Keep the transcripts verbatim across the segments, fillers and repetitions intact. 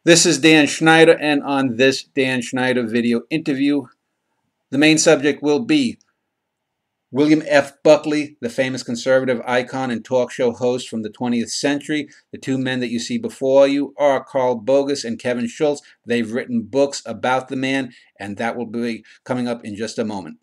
This is Dan Schneider, and on this Dan Schneider video interview, the main subject will be William F. Buckley, the famous conservative icon and talk show host from the twentieth century. The two men that you see before you are Carl Bogus and Kevin Schultz. They've written books about the man, and that will be coming up in just a moment.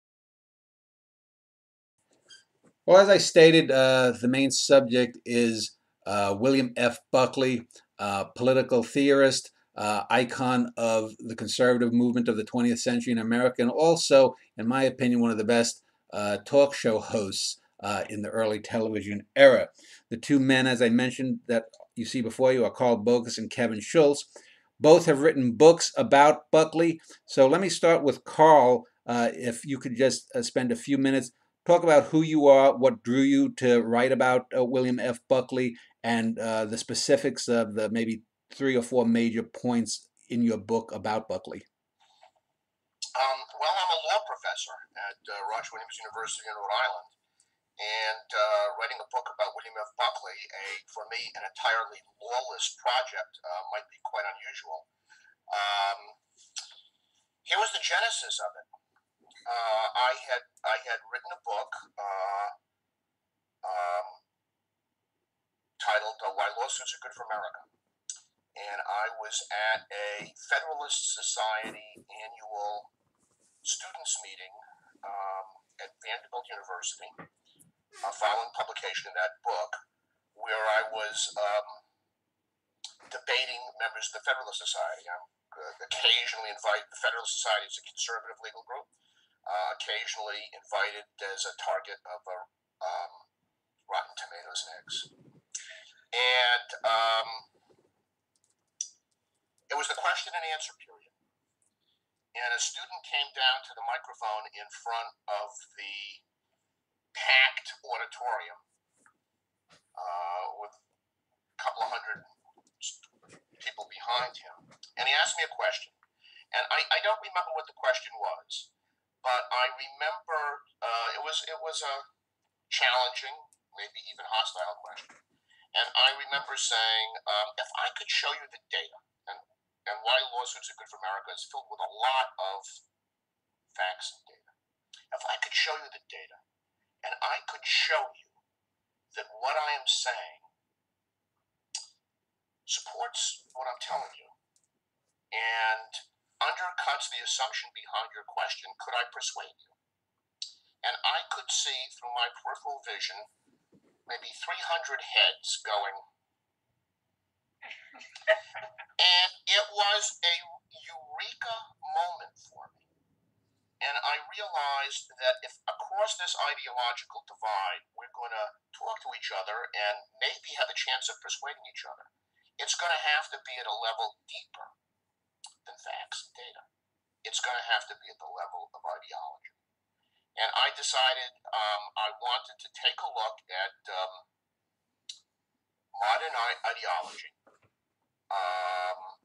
Well, as I stated, uh, the main subject is uh, William F. Buckley, uh, political theorist, uh, icon of the conservative movement of the twentieth century in America, and also, in my opinion, one of the best uh, talk show hosts uh, in the early television era. The two men, as I mentioned, that you see before you are Carl Bogus and Kevin Schultz. Both have written books about Buckley. So let me start with Carl. Uh, if you could just uh, spend a few minutes talk about who you are, what drew you to write about uh, William F. Buckley, and uh, the specifics of the maybe three or four major points in your book about Buckley. Um, well, I'm a law professor at uh, Roger Williams University in Rhode Island, and uh, writing a book about William F. Buckley, a for me an entirely lawless project, uh, might be quite unusual. Um, here was the genesis of it. Uh, I had I had written a book uh, um, titled uh, "Why Lawsuits Are Good for America," and I was at a Federalist Society annual students meeting um, at Vanderbilt University, uh, following publication of that book, where I was um, debating members of the Federalist Society. I'm uh, occasionally invited. The Federalist Society is a conservative legal group. Uh, occasionally invited as a target of a, um, Rotten Tomatoes and eggs. And um, it was the question and answer period. And a student came down to the microphone in front of the packed auditorium uh, with a couple of hundred people behind him. And he asked me a question. And I, I don't remember what the question was. But I remember uh, it was it was a challenging, maybe even hostile question. And I remember saying, um, if I could show you the data, and, and Why Lawsuits Are Good for America is filled with a lot of facts and data. If I could show you the data, and I could show you that what I am saying supports what I'm telling you, and undercuts the assumption behind your question, could I persuade you? And I could see through my peripheral vision maybe three hundred heads going. And it was a eureka moment for me. And I realized that if across this ideological divide we're going to talk to each other and maybe have a chance of persuading each other, it's going to have to be at a level deeper than facts and data. It's going to have to be at the level of ideology. And I decided um, I wanted to take a look at um, modern ideology. Um,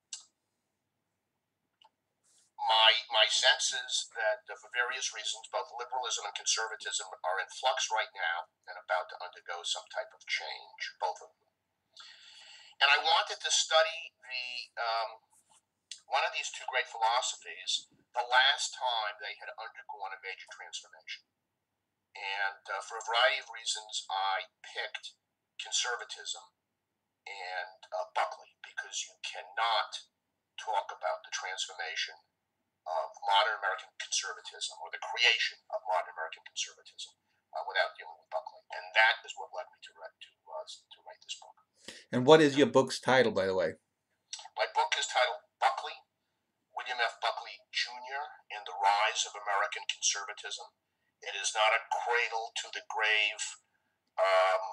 my my sense is that uh, for various reasons, both liberalism and conservatism are in flux right now and about to undergo some type of change, both of them. And I wanted to study the um, one of these two great philosophies the last time they had undergone a major transformation. And uh, for a variety of reasons, I picked conservatism and uh, Buckley, because you cannot talk about the transformation of modern American conservatism or the creation of modern American conservatism uh, without dealing with Buckley. And that is what led me to write, to, uh, to write this book. And what is your book's title, by the way? My book is titled Buckley, William F. Buckley, Junior and the Rise of American Conservatism. It is not a cradle to the grave um,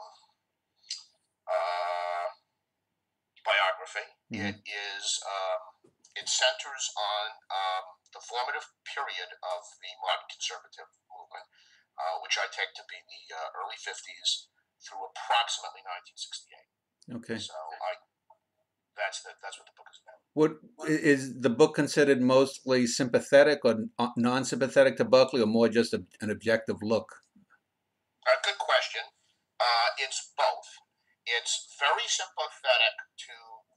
uh, biography. Mm-hmm. It is. Um, it centers on um, the formative period of the modern conservative movement, uh, which I take to be the uh, early fifties through approximately nineteen sixty-eight. Okay. So I. That's the, that's what the book is about. What is the book considered mostly sympathetic or non-sympathetic to Buckley, or more just a, an objective look? A good question. Uh, it's both. It's very sympathetic to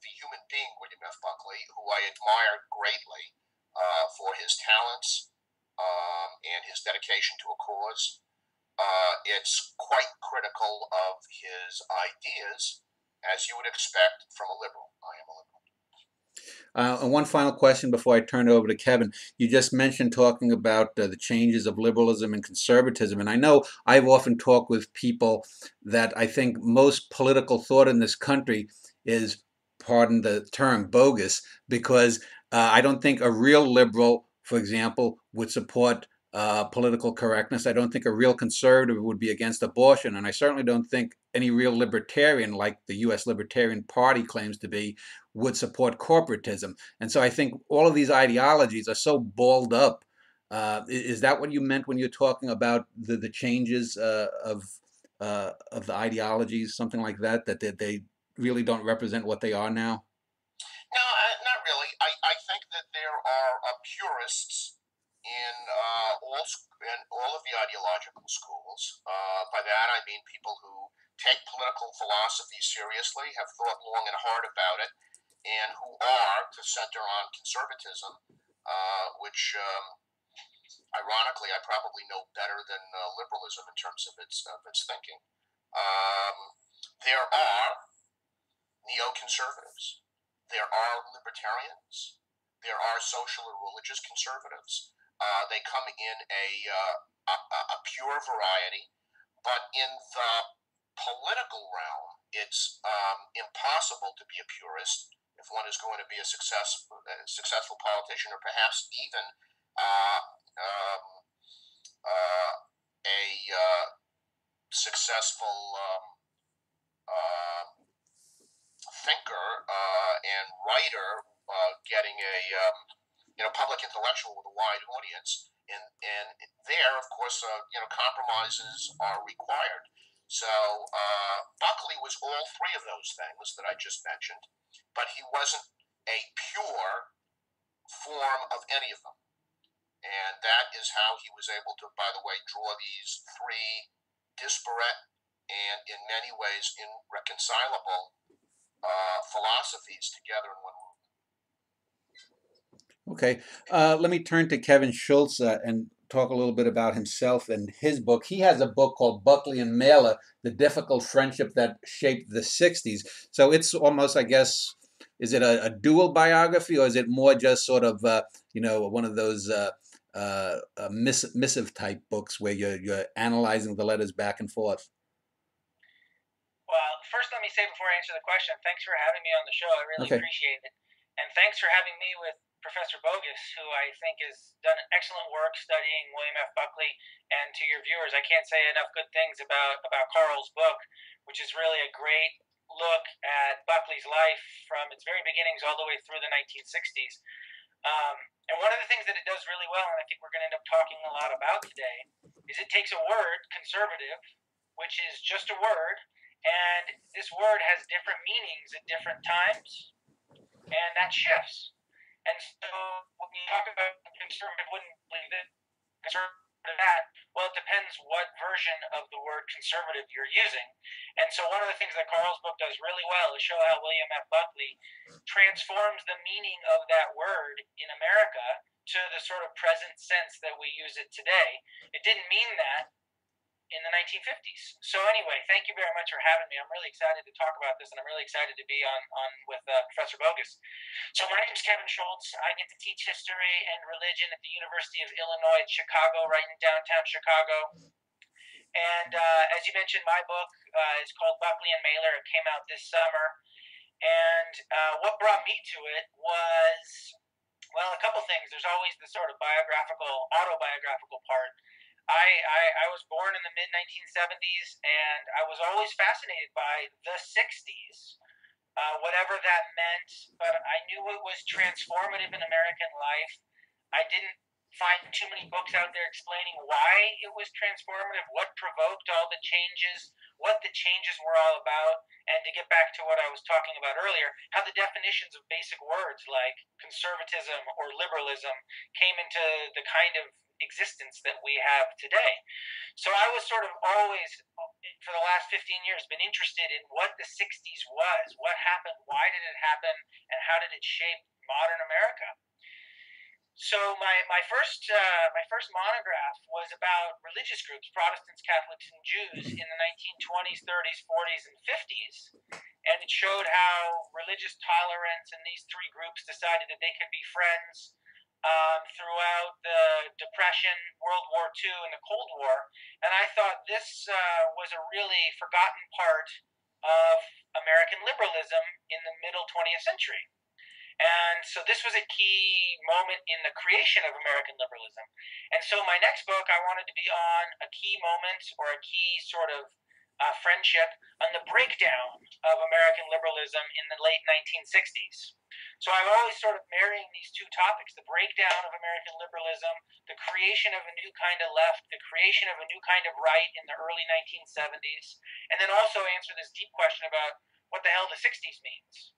the human being, William F. Buckley, who I admire greatly uh, for his talents um, and his dedication to a cause. Uh, it's quite critical of his ideas, as you would expect from a liberal. I am a liberal. Uh, and one final question before I turn it over to Kevin. You just mentioned talking about uh, the changes of liberalism and conservatism. And I know I've often talked with people that I think most political thought in this country is, pardon the term, bogus, because uh, I don't think a real liberal, for example, would support uh, political correctness. I don't think a real conservative would be against abortion. And I certainly don't think any real libertarian, like the U S Libertarian Party claims to be, would support corporatism. And so I think all of these ideologies are so balled up. Uh, is that what you meant when you're talking about the, the changes uh, of uh, of the ideologies, something like that, that they, they really don't represent what they are now? No, uh, not really. I, I think that there are uh, purists in uh, all in all of the ideological schools. Uh, by that I mean people who take political philosophy seriously, have thought long and hard about it, and who are to center on conservatism, uh, which um, ironically I probably know better than uh, liberalism in terms of its of its thinking. Um, there are neoconservatives. There are libertarians. There are social or religious conservatives. Uh, they come in a, uh, a a pure variety, but in the political realm, it's um, impossible to be a purist if one is going to be a success, a successful politician, or perhaps even uh, um, uh, a uh, successful um, uh, thinker uh, and writer, uh, getting a um, you know public intellectual with a wide audience. And and there, of course, uh, you know compromises are required. So uh, Buckley was all three of those things that I just mentioned, but he wasn't a pure form of any of them. And that is how he was able to, by the way, draw these three disparate and in many ways irreconcilable uh, philosophies together in one room. Okay, uh, let me turn to Kevin Schultz uh, and talk a little bit about himself and his book. He has a book called Buckley and Mailer, The Difficult Friendship That Shaped the sixties. So it's almost, I guess, is it a, a dual biography, or is it more just sort of, uh, you know, one of those uh, uh, uh, miss, missive type books where you're, you're analyzing the letters back and forth? Well, first let me say before I answer the question, thanks for having me on the show. I really Okay. appreciate it. And thanks for having me with Professor Bogus, who I think has done excellent work studying William F. Buckley. And to your viewers, I can't say enough good things about, about Carl's book, which is really a great look at Buckley's life from its very beginnings all the way through the nineteen sixties. Um, and one of the things that it does really well, and I think we're going to end up talking a lot about today, is it takes a word, conservative, which is just a word, and this word has different meanings at different times, and that shifts. And so when you talk about conservative, wouldn't believe it, conservative that, well, it depends what version of the word conservative you're using. And so one of the things that Carl's book does really well is show how William F. Buckley transforms the meaning of that word in America to the sort of present sense that we use it today. It didn't mean that in the nineteen fifties. So anyway, thank you very much for having me. I'm really excited to talk about this, and I'm really excited to be on, on with uh, Professor Bogus. So my name is Kevin Schultz. I get to teach history and religion at the University of Illinois at Chicago, right in downtown Chicago. And uh, as you mentioned, my book uh, is called Buckley and Mailer. It came out this summer. And uh, what brought me to it was, well, a couple things. There's always the sort of biographical, autobiographical part. I, I, I was born in the mid nineteen seventies, and I was always fascinated by the sixties, uh, whatever that meant, but I knew it was transformative in American life. I didn't find too many books out there explaining why it was transformative, what provoked all the changes, what the changes were all about, and to get back to what I was talking about earlier, how the definitions of basic words like conservatism or liberalism came into the kind of existence that we have today. So I was sort of always, for the last fifteen years, been interested in what the sixties was, what happened, why did it happen, and how did it shape modern America. So my my first uh, my first monograph was about religious groups, Protestants, Catholics, and Jews in the nineteen twenties, thirties, forties, and fifties, and it showed how religious tolerance and these three groups decided that they could be friends um, throughout the Depression, World War Two, and the Cold War. And I thought this uh, was a really forgotten part of American liberalism in the middle twentieth century. And so this was a key moment in the creation of American liberalism. And so my next book, I wanted to be on a key moment or a key sort of uh, friendship on the breakdown of American liberalism in the late nineteen sixties. So I'm always sort of marrying these two topics, the breakdown of American liberalism, the creation of a new kind of left, the creation of a new kind of right in the early nineteen seventies, and then also answer this deep question about what the hell the sixties means.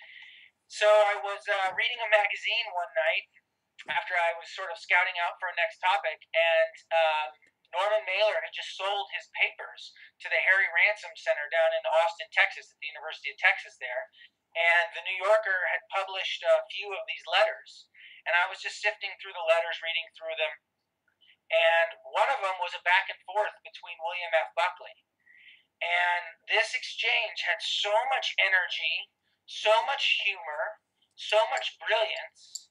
So I was uh, reading a magazine one night after I was sort of scouting out for a next topic, and um, Norman Mailer had just sold his papers to the Harry Ransom Center down in Austin, Texas, at the University of Texas there, and the New Yorker had published a few of these letters, and I was just sifting through the letters, reading through them, and one of them was a back and forth between William F. Buckley, and this exchange had so much energy, so much humor, so much brilliance,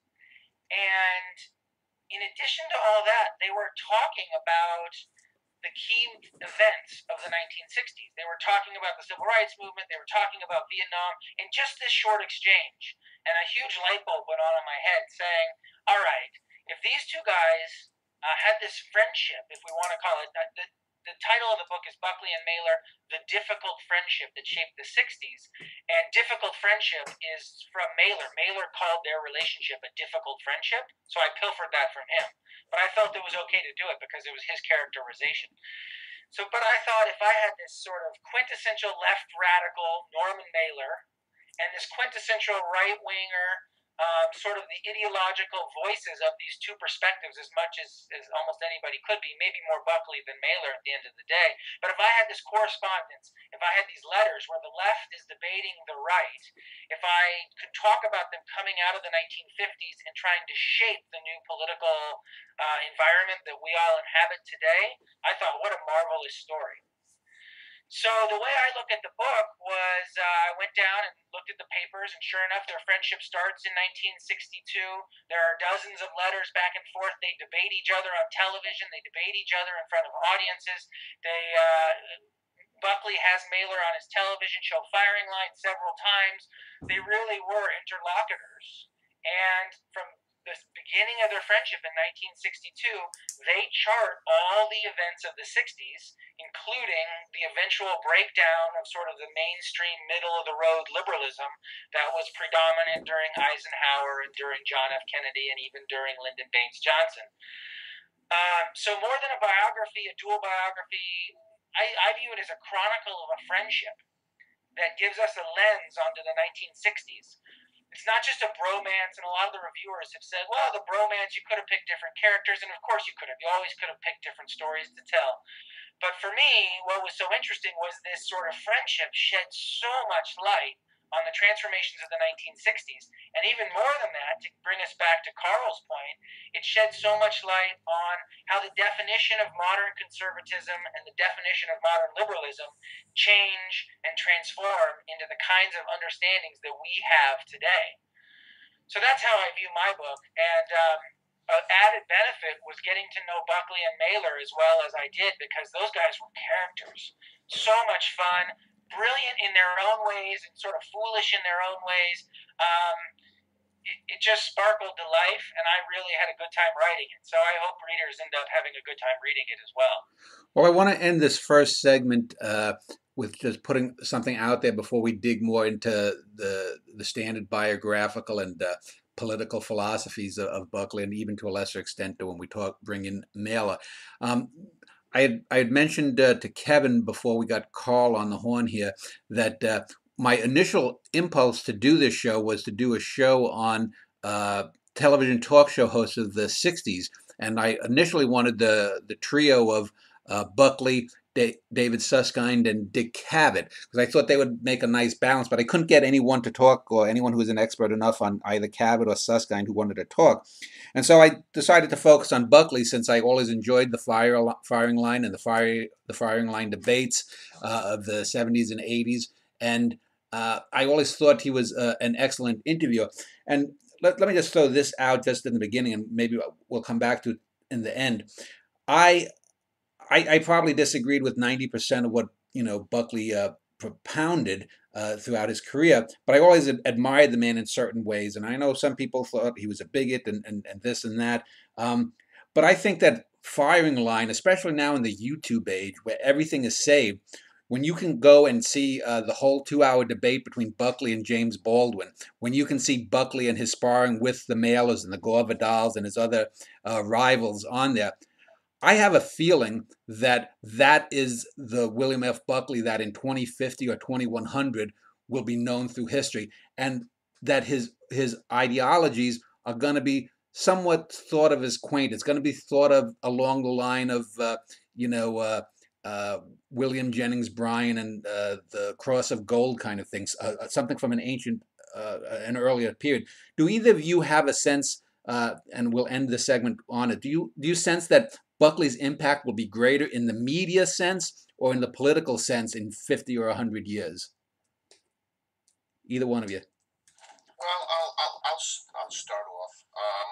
and in addition to all that, they were talking about the key events of the nineteen sixties. They were talking about the Civil Rights Movement, they were talking about Vietnam, in just this short exchange. And a huge light bulb went on in my head saying, all right, if these two guys uh, had this friendship, if we want to call it, uh, the, The title of the book is Buckley and Mailer, The Difficult Friendship That Shaped the sixties. And difficult friendship is from Mailer. Mailer called their relationship a difficult friendship, so I pilfered that from him. But I felt it was okay to do it because it was his characterization. So, but I thought if I had this sort of quintessential left radical Norman Mailer and this quintessential right-winger, Um, sort of the ideological voices of these two perspectives, as much as, as almost anybody could be, maybe more Buckley than Mailer at the end of the day. But if I had this correspondence, if I had these letters where the left is debating the right, if I could talk about them coming out of the nineteen fifties and trying to shape the new political uh, environment that we all inhabit today, I thought, what a marvelous story. So the way I look at the book was uh, I went down and looked at the papers, and sure enough, their friendship starts in nineteen sixty-two. There are dozens of letters back and forth. They debate each other on television. They debate each other in front of audiences. They uh, Buckley has Mailer on his television show Firing Line several times. They really were interlocutors. And from the beginning of their friendship in nineteen sixty-two, they chart all the events of the sixties, including the eventual breakdown of sort of the mainstream middle-of-the-road liberalism that was predominant during Eisenhower and during John F. Kennedy and even during Lyndon Baines Johnson. Um, so more than a biography, a dual biography, I, I view it as a chronicle of a friendship that gives us a lens onto the nineteen sixties. It's not just a bromance, and a lot of the reviewers have said, well, the bromance, you could have picked different characters, and of course you could have. You always could have picked different stories to tell. But for me, what was so interesting was this sort of friendship shed so much light on the transformations of the nineteen sixties. And even more than that, to bring us back to Carl's point, it shed so much light on how the definition of modern conservatism and the definition of modern liberalism change and transform into the kinds of understandings that we have today. So that's how I view my book. And um, an added benefit was getting to know Buckley and Mailer as well as I did, because those guys were characters. So much fun. Brilliant in their own ways and sort of foolish in their own ways. Um, it, it just sparkled to life, and I really had a good time writing it. So I hope readers end up having a good time reading it as well. Well, I want to end this first segment uh, with just putting something out there before we dig more into the the standard biographical and uh, political philosophies of, of Buckley, and even to a lesser extent to when we talk bring in Mailer. Um, I had, I had mentioned uh, to Kevin before we got Carl on the horn here that uh, my initial impulse to do this show was to do a show on uh, television talk show hosts of the sixties. And I initially wanted the, the trio of uh, Buckley, Da- David Susskind, and Dick Cavett, because I thought they would make a nice balance, but I couldn't get anyone to talk, or anyone who was an expert enough on either Cavett or Susskind who wanted to talk. And so I decided to focus on Buckley, since I always enjoyed the fire, firing line and the fire, the firing line debates uh, of the seventies and eighties. And uh, I always thought he was uh, an excellent interviewer. And let, let me just throw this out just in the beginning, and maybe we'll come back to it in the end. I I, I probably disagreed with ninety percent of what, you know, Buckley uh, propounded uh, throughout his career, but I always ad- admired the man in certain ways. And I know some people thought he was a bigot and, and, and this and that. Um, but I think that firing line, especially now in the YouTube age where everything is saved, when you can go and see uh, the whole two-hour debate between Buckley and James Baldwin, when you can see Buckley and his sparring with the Mailers and the Gore Vidals and his other uh, rivals on there, I have a feeling that that is the William F. Buckley that in twenty fifty or twenty-one hundred will be known through history, and that his his ideologies are going to be somewhat thought of as quaint. It's going to be thought of along the line of uh, you know uh, uh, William Jennings Bryan and uh, the Cross of Gold kind of things, uh, something from an ancient, uh, an earlier period. Do either of you have a sense? Uh, and we'll end the segment on it. Do you do you sense that Buckley's impact will be greater in the media sense or in the political sense in fifty or one hundred years? Either one of you. Well, I'll I'll I'll, I'll start off. Um,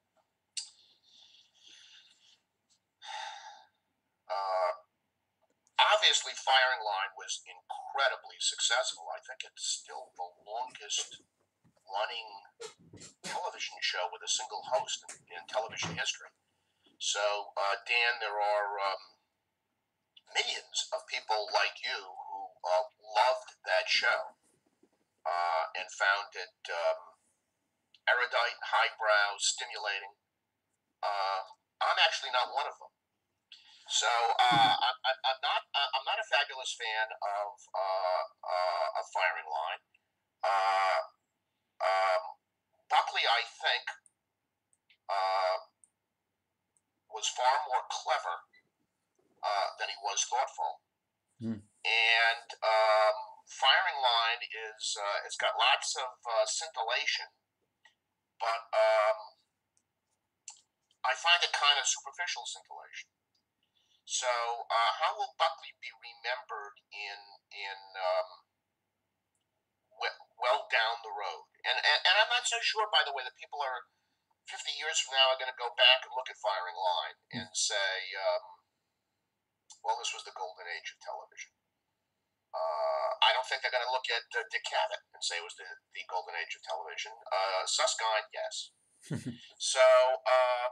uh, obviously, firing line was incredibly successful. I think it's still the longest running television show with a single host in, in television history. So, uh, Dan, there are um, millions of people like you who uh, loved that show uh, and found it um, erudite, highbrow, stimulating. Uh, I'm actually not one of them. So uh, I, I, I'm not. I'm not a fabulous fan of uh, uh, of firing line. Uh, um, Buckley, I think, uh, was far more clever uh, than he was thoughtful. Mm. And um, firing line is uh, it's got lots of uh, scintillation, but um, I find it kind of superficial scintillation. So uh, how will Buckley be remembered in in um, well, well down the road? And, and and I'm not so sure, by the way, that people are fifty years from now are going to go back and look at firing line and say, um, well, this was the golden age of television. Uh, I don't think they're going to look at uh, Dick Cavett and say it was the, the golden age of television. Uh, Susskind, yes. So, um,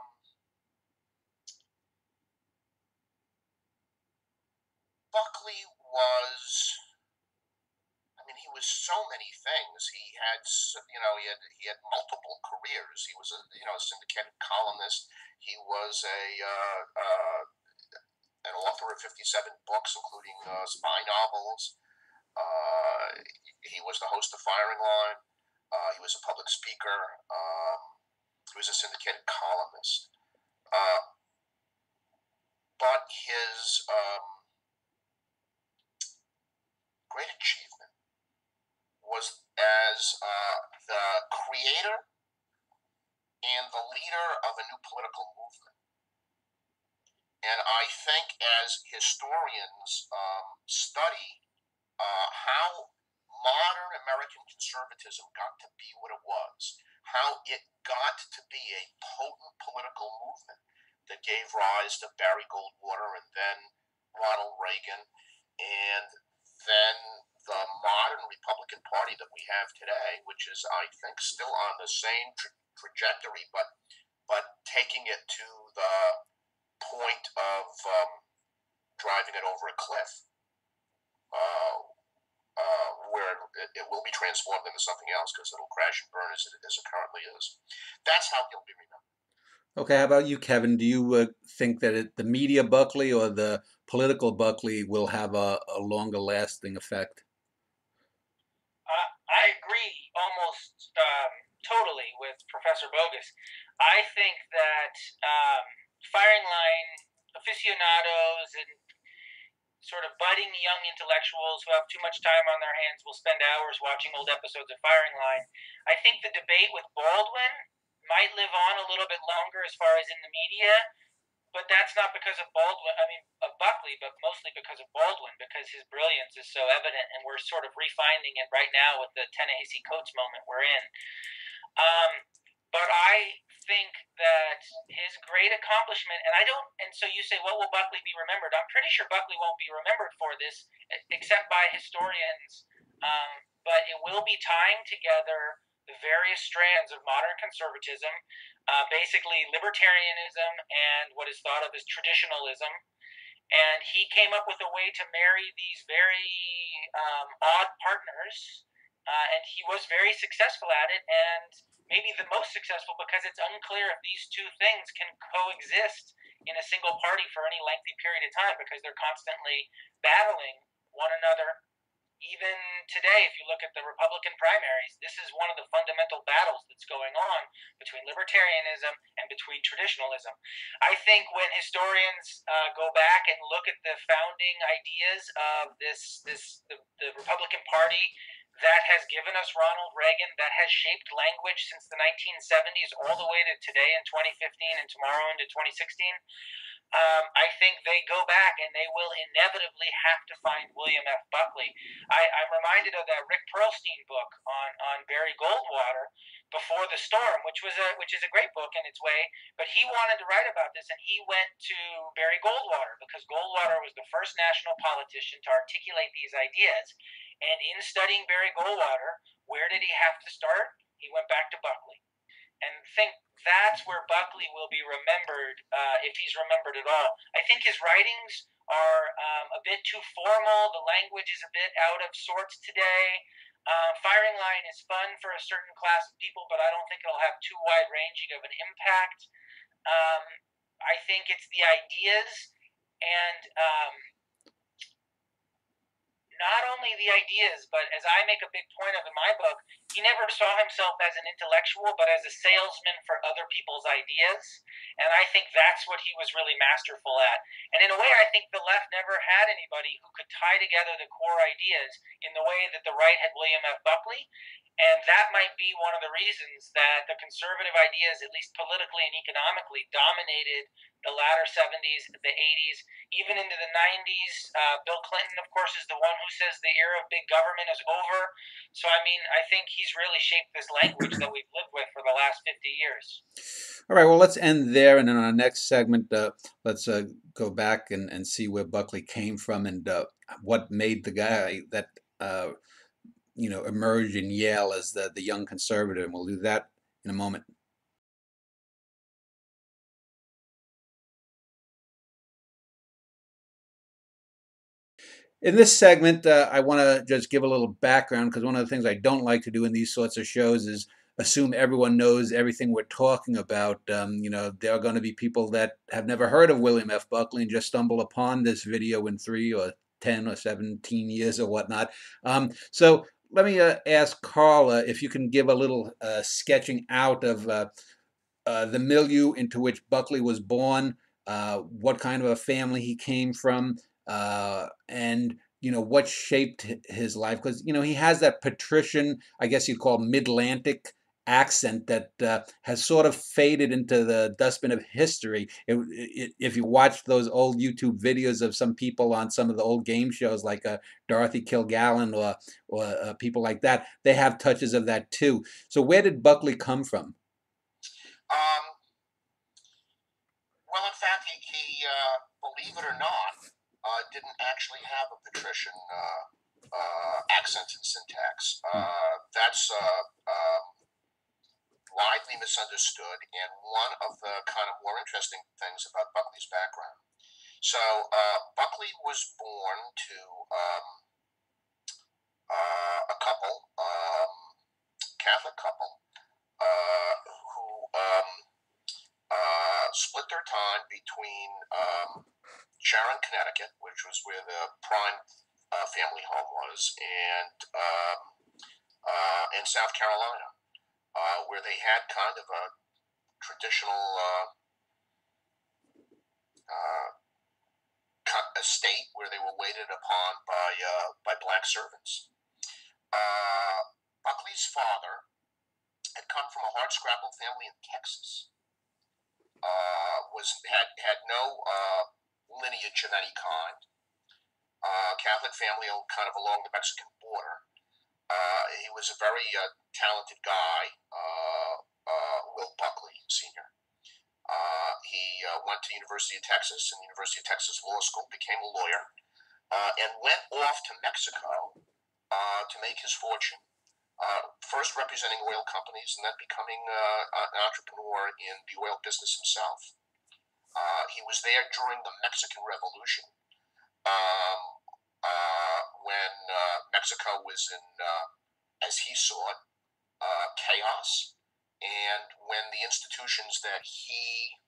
Buckley was, I mean, he was so many things. He had, you know, he had he had multiple careers. He was a, you know, a syndicated columnist. He was a uh, uh, an author of fifty-seven books, including uh, spy novels. Uh, he was the host of Firing Line. Uh, he was a public speaker. Um, he was a syndicated columnist. Uh, but his um, great achievement was as uh, the creator and the leader of a new political movement. And I think as historians um, study uh, how modern American conservatism got to be what it was, how it got to be a potent political movement that gave rise to Barry Goldwater and then Ronald Reagan, and then the modern Republican Party that we have today, which is, I think, still on the same tra- trajectory, but but taking it to the point of um, driving it over a cliff. Uh, uh, where it, it will be transformed into something else because it'll crash and burn as it, as it currently is. That's how he'll be remembered. Okay, how about you, Kevin? Do you uh, think that it, the media Buckley or the political Buckley will have a, a longer lasting effect? Uh, I agree almost um, totally with Professor Bogus. I think that um, firing line aficionados and sort of budding young intellectuals who have too much time on their hands will spend hours watching old episodes of Firing Line. I think the debate with Baldwin might live on a little bit longer as far as in the media, but that's not because of Baldwin. I mean, of Buckley, but mostly because of Baldwin, because his brilliance is so evident, and we're sort of refining it right now with the Ta-Nehisi Coates moment we're in. Um, but I think that his great accomplishment, and I don't, and so you say, what will Buckley be remembered? I'm pretty sure Buckley won't be remembered for this, except by historians. Um, but it will be tying together the various strands of modern conservatism, uh, basically libertarianism and what is thought of as traditionalism. And he came up with a way to marry these very um, odd partners, uh, and he was very successful at it, and maybe the most successful because it's unclear if these two things can coexist in a single party for any lengthy period of time because they're constantly battling one another. Even today, if you look at the Republican primaries, this is one of the fundamental battles that's going on between libertarianism and between traditionalism. I think when historians uh, go back and look at the founding ideas of this, this the, the Republican Party that has given us Ronald Reagan, that has shaped language since the nineteen seventies all the way to today in twenty fifteen and tomorrow into twenty sixteen, um, I think they go back and they will inevitably have to find William F. Buckley. I, I'm reminded of that Rick Perlstein book on, on Barry Goldwater, Before the Storm, which was a which is a great book in its way. But he wanted to write about this, and he went to Barry Goldwater because Goldwater was the first national politician to articulate these ideas. And in studying Barry Goldwater, where did he have to start? He went back to Buckley. And think that's where Buckley will be remembered, uh, if he's remembered at all. I think his writings are um, a bit too formal. The language is a bit out of sorts today. Uh, Firing Line is fun for a certain class of people, but I don't think it'll have too wide-ranging of an impact. Um, I think it's the ideas and um, not only the ideas, but as I make a big point of in my book, he never saw himself as an intellectual, but as a salesman for other people's ideas. And I think that's what he was really masterful at. And in a way, I think the left never had anybody who could tie together the core ideas in the way that the right had William F. Buckley. And that might be one of the reasons that the conservative ideas, at least politically and economically, dominated the latter seventies, the eighties, even into the nineties. Uh, Bill Clinton, of course, is the one who says the era of big government is over. So, I mean, I think he's really shaped this language that we've lived with for the last fifty years. All right, well, let's end there. And in our next segment, uh, let's uh, go back and, and see where Buckley came from and uh, what made the guy that, uh, you know, emerge in Yale as the, the young conservative. And we'll do that in a moment. In this segment, uh, I want to just give a little background because one of the things I don't like to do in these sorts of shows is assume everyone knows everything we're talking about. Um, you know, there are going to be people that have never heard of William F. Buckley and just stumble upon this video in three or ten or seventeen years or whatnot. Um, so let me uh, ask Carla if you can give a little uh, sketching out of uh, uh, the milieu into which Buckley was born, uh, what kind of a family he came from, uh, and you know what shaped his life. Because you know he has that patrician, I guess you'd call Mid-Atlantic accent that uh, has sort of faded into the dustbin of history. It, it, if you watch those old YouTube videos of some people on some of the old game shows like uh, Dorothy Kilgallen or or uh, people like that, they have touches of that too. So where did Buckley come from? Um, well, in fact, he, he uh, believe it or not, uh, didn't actually have a patrician uh, uh, accent and syntax. Uh, that's uh, um, widely misunderstood and one of the kind of more interesting things about Buckley's background. So uh, Buckley was born to um, uh, a couple, um, Catholic couple, uh, who um, uh, split their time between um, Sharon, Connecticut, which was where the Prime uh, family home was, and um, uh, and South Carolina, uh, where they had kind of a traditional uh, uh, estate where they were waited upon by uh, by black servants. Uh, Buckley's father had come from a hardscrabble family in Texas. Uh, was had had no uh, lineage of any kind. Uh, Catholic family, kind of along the Mexican border. Uh, he was a very uh, talented guy, uh, uh, Will Buckley Senior Uh, he uh, went to University of Texas and University of Texas Law School, became a lawyer, uh, and went off to Mexico uh, to make his fortune. Uh, first representing oil companies and then becoming uh, an entrepreneur in the oil business himself. Uh, he was there during the Mexican Revolution, um, uh, when uh, Mexico was in, uh, as he saw it, uh, chaos, and when the institutions that he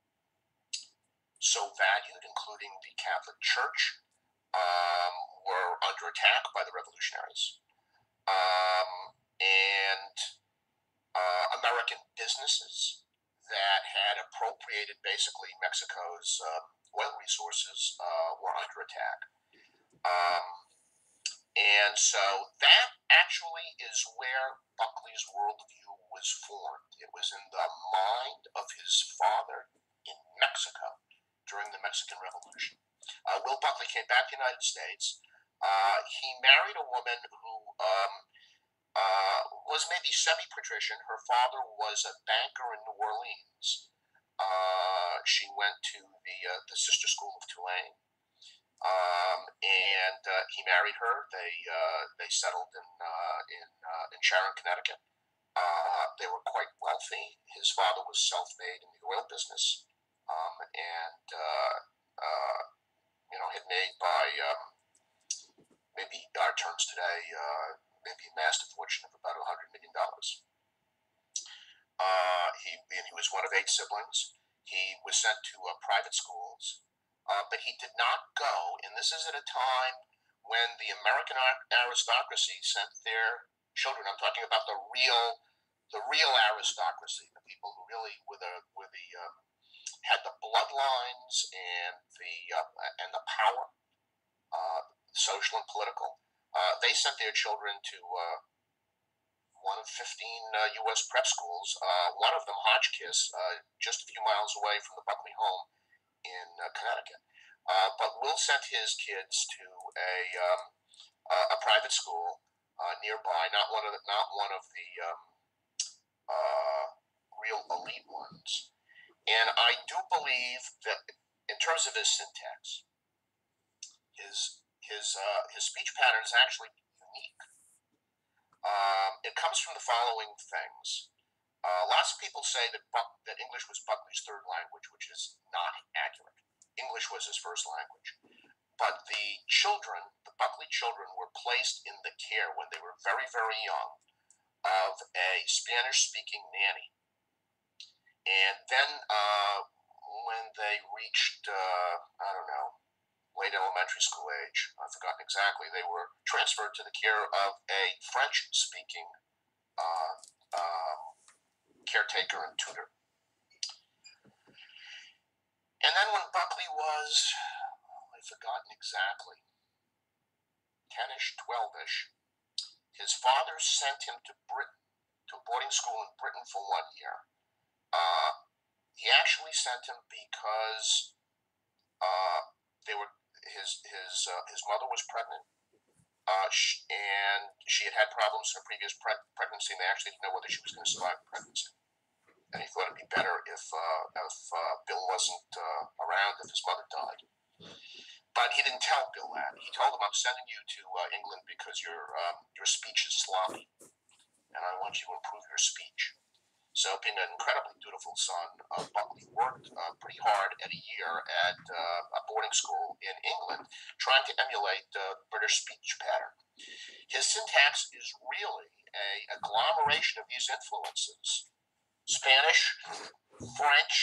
so valued, including the Catholic Church, um, were under attack by the revolutionaries. Um, and uh, American businesses that had appropriated basically Mexico's uh, oil resources uh, were under attack. Um, and so that actually is where Buckley's worldview was formed. It was in the mind of his father in Mexico during the Mexican Revolution. Uh, Will Buckley came back to the United States. Uh, he married a woman who um, uh, was maybe semi-patrician. Her father was a banker in New Orleans. Uh, she went to the uh, the sister school of Tulane, um, and uh, he married her. They uh, they settled in uh, in uh, in Sharon, Connecticut. Uh, they were quite wealthy. His father was self-made in the oil business, um, and uh, uh, you know had made by um, maybe our terms today, uh, maybe amassed a fortune of about a hundred million dollars. Uh, he and he was one of eight siblings. He was sent to uh, private schools, uh, but he did not go. And this is at a time when the American aristocracy sent their children. I'm talking about the real, the real aristocracy, the people who really were the were the um, had the bloodlines and the uh, and the power, uh, social and political. Uh, they sent their children to uh, one of fifteen uh, U S prep schools, uh, one of them Hotchkiss, uh, just a few miles away from the Buckley home in uh, Connecticut. Uh, but Will sent his kids to a um, uh, a private school uh, nearby, not one of the, not one of the um, uh, real elite ones. And I do believe that in terms of his syntax, his his uh, his speech pattern is actually unique. Um, it comes from the following things. Uh, lots of people say that Buck, that English was Buckley's third language, which is not accurate. English was his first language. But the children, the Buckley children, were placed in the care when they were very, very young of a Spanish-speaking nanny. And then uh, when they reached, uh, I don't know, late elementary school age, I've forgotten exactly, they were transferred to the care of a French-speaking uh, um, caretaker and tutor. And then when Buckley was, oh, I've forgotten exactly, ten-ish, twelve-ish, his father sent him to Britain, to a boarding school in Britain for one year. Uh, he actually sent him because uh, they were his his uh, his mother was pregnant, uh, sh- and she had had problems in her previous pre- pregnancy, and they actually didn't know whether she was going to survive the pregnancy. And he thought it'd be better if uh, if uh, Bill wasn't uh, around if his mother died. But he didn't tell Bill that. He told him, "I'm sending you to uh, England because your um, your speech is sloppy, and I want you to improve your speech." So, being an incredibly dutiful son, uh, Buckley worked uh, pretty hard at a year at uh, a boarding school in England, trying to emulate the uh, British speech pattern. His syntax is really a agglomeration of these influences: Spanish, French,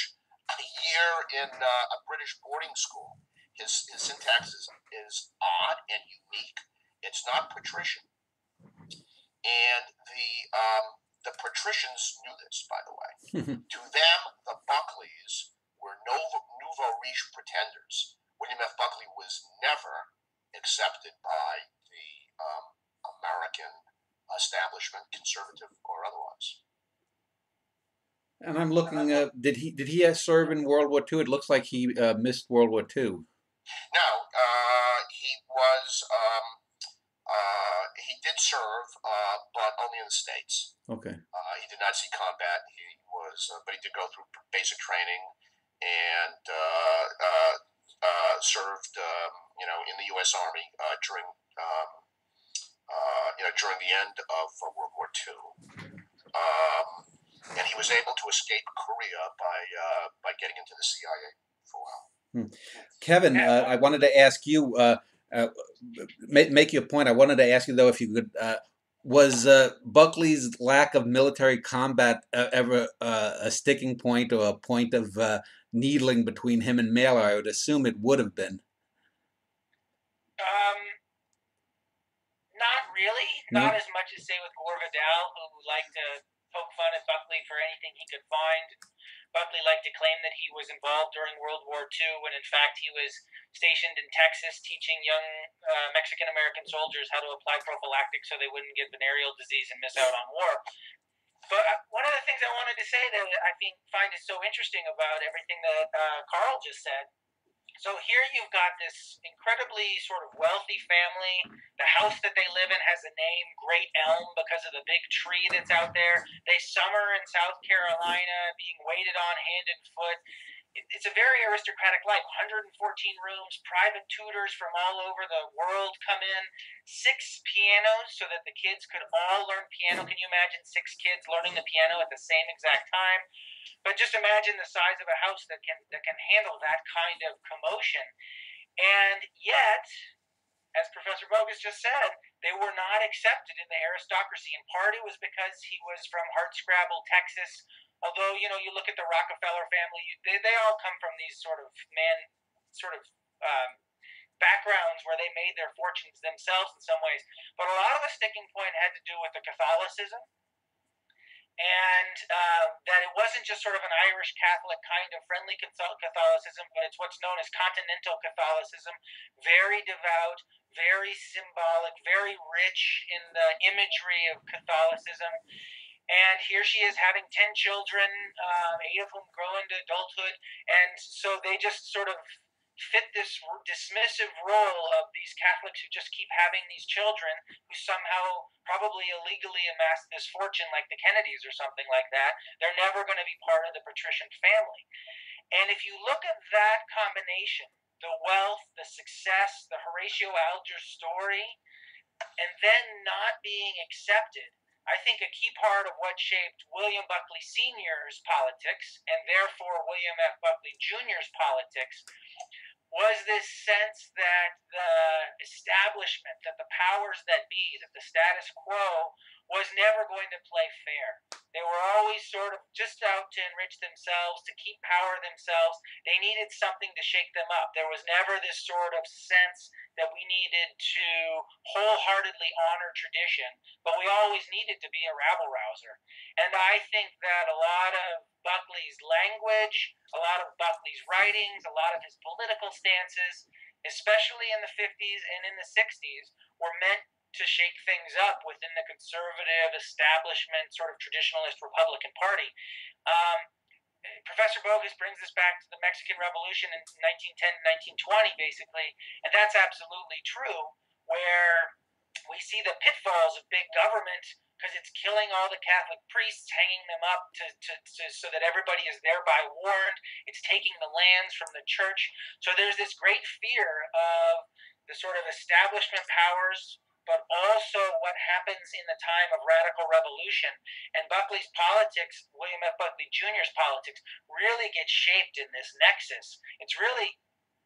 a year in uh, a British boarding school. His, his syntax is, is odd and unique. It's not patrician. And the um, the patricians knew this, by the way. To them, the Buckleys were nouveau, nouveau riche pretenders. William F. Buckley was never accepted by the um, American establishment, conservative or otherwise. And I'm looking. Uh, did he did he serve in World War Two? It looks like he uh, missed World War Two. No, uh, he was. Um, uh, he did serve, uh, but only in the States. Okay. Uh, he did not see combat. He was, uh, but he did go through basic training and uh, uh, uh, served, um, you know, in the U S Army uh, during, um, uh, you know, during the end of uh, World War Two. Um, and he was able to escape Korea by uh, by getting into the C I A for a while. Hmm. Kevin, uh, I wanted to ask you. Uh, uh, make, make your point. I wanted to ask you though, if you could. Uh, was uh, Buckley's lack of military combat uh, ever uh, a sticking point or a point of uh, needling between him and Mailer? I would assume it would have been. Um, not really. No? Not as much as say with Gore Vidal, who liked to poke fun at Buckley for anything he could find. Buckley liked to claim that he was involved during World War Two, when in fact he was stationed in Texas teaching young uh, Mexican-American soldiers how to apply prophylactics so they wouldn't get venereal disease and miss out on war. But one of the things I wanted to say that I think find is so interesting about everything that uh, Carl just said. So here you've got this incredibly sort of wealthy family. The house that they live in has a name, Great Elm, because of the big tree that's out there. They summer in South Carolina, being waited on hand and foot. It's a very aristocratic life. one hundred fourteen rooms, private tutors from all over the world come in, six pianos so that the kids could all learn piano. Can you imagine six kids learning the piano at the same exact time? But just imagine the size of a house that can that can handle that kind of commotion. And yet, as Professor Bogus just said, they were not accepted in the aristocracy. In part, it was because he was from Hardscrabble, Texas. Although, you know, you look at the Rockefeller family, they, they all come from these sort of man, sort of um, backgrounds where they made their fortunes themselves in some ways. But a lot of the sticking point had to do with the Catholicism, and uh, that it wasn't just sort of an Irish Catholic kind of friendly Catholicism, but it's what's known as continental Catholicism, very devout, very symbolic, very rich in the imagery of Catholicism. And here she is having ten children, um, eight of whom grow into adulthood, and so they just sort of fit this dismissive role of these Catholics who just keep having these children who somehow probably illegally amassed this fortune like the Kennedys or something like that. They're never going to be part of the patrician family. And if you look at that combination, the wealth, the success, the Horatio Alger story, and then not being accepted, I think a key part of what shaped William Buckley Senior's politics, and therefore William F. Buckley Junior's politics, was this sense that the establishment, that the powers that be, that the status quo was never going to play fair. They were always sort of just out to enrich themselves, to keep power themselves. They needed something to shake them up. There was never this sort of sense that we needed to wholeheartedly honor tradition, but we always needed to be a rabble-rouser. And I think that a lot of Buckley's language, a lot of Buckley's writings, a lot of his political stances, especially in the fifties and in the sixties, were meant to shake things up within the conservative establishment, sort of traditionalist Republican Party. Um, Professor Bogus brings us back to the Mexican Revolution in nineteen ten, nineteen twenty, basically, and that's absolutely true, where we see the pitfalls of big government because it's killing all the Catholic priests, hanging them up to, to, to so that everybody is thereby warned. It's taking the lands from the church. So there's this great fear of the sort of establishment powers, but also what happens in the time of radical revolution. And Buckley's politics, William F. Buckley Junior's politics, really get shaped in this nexus. It's really,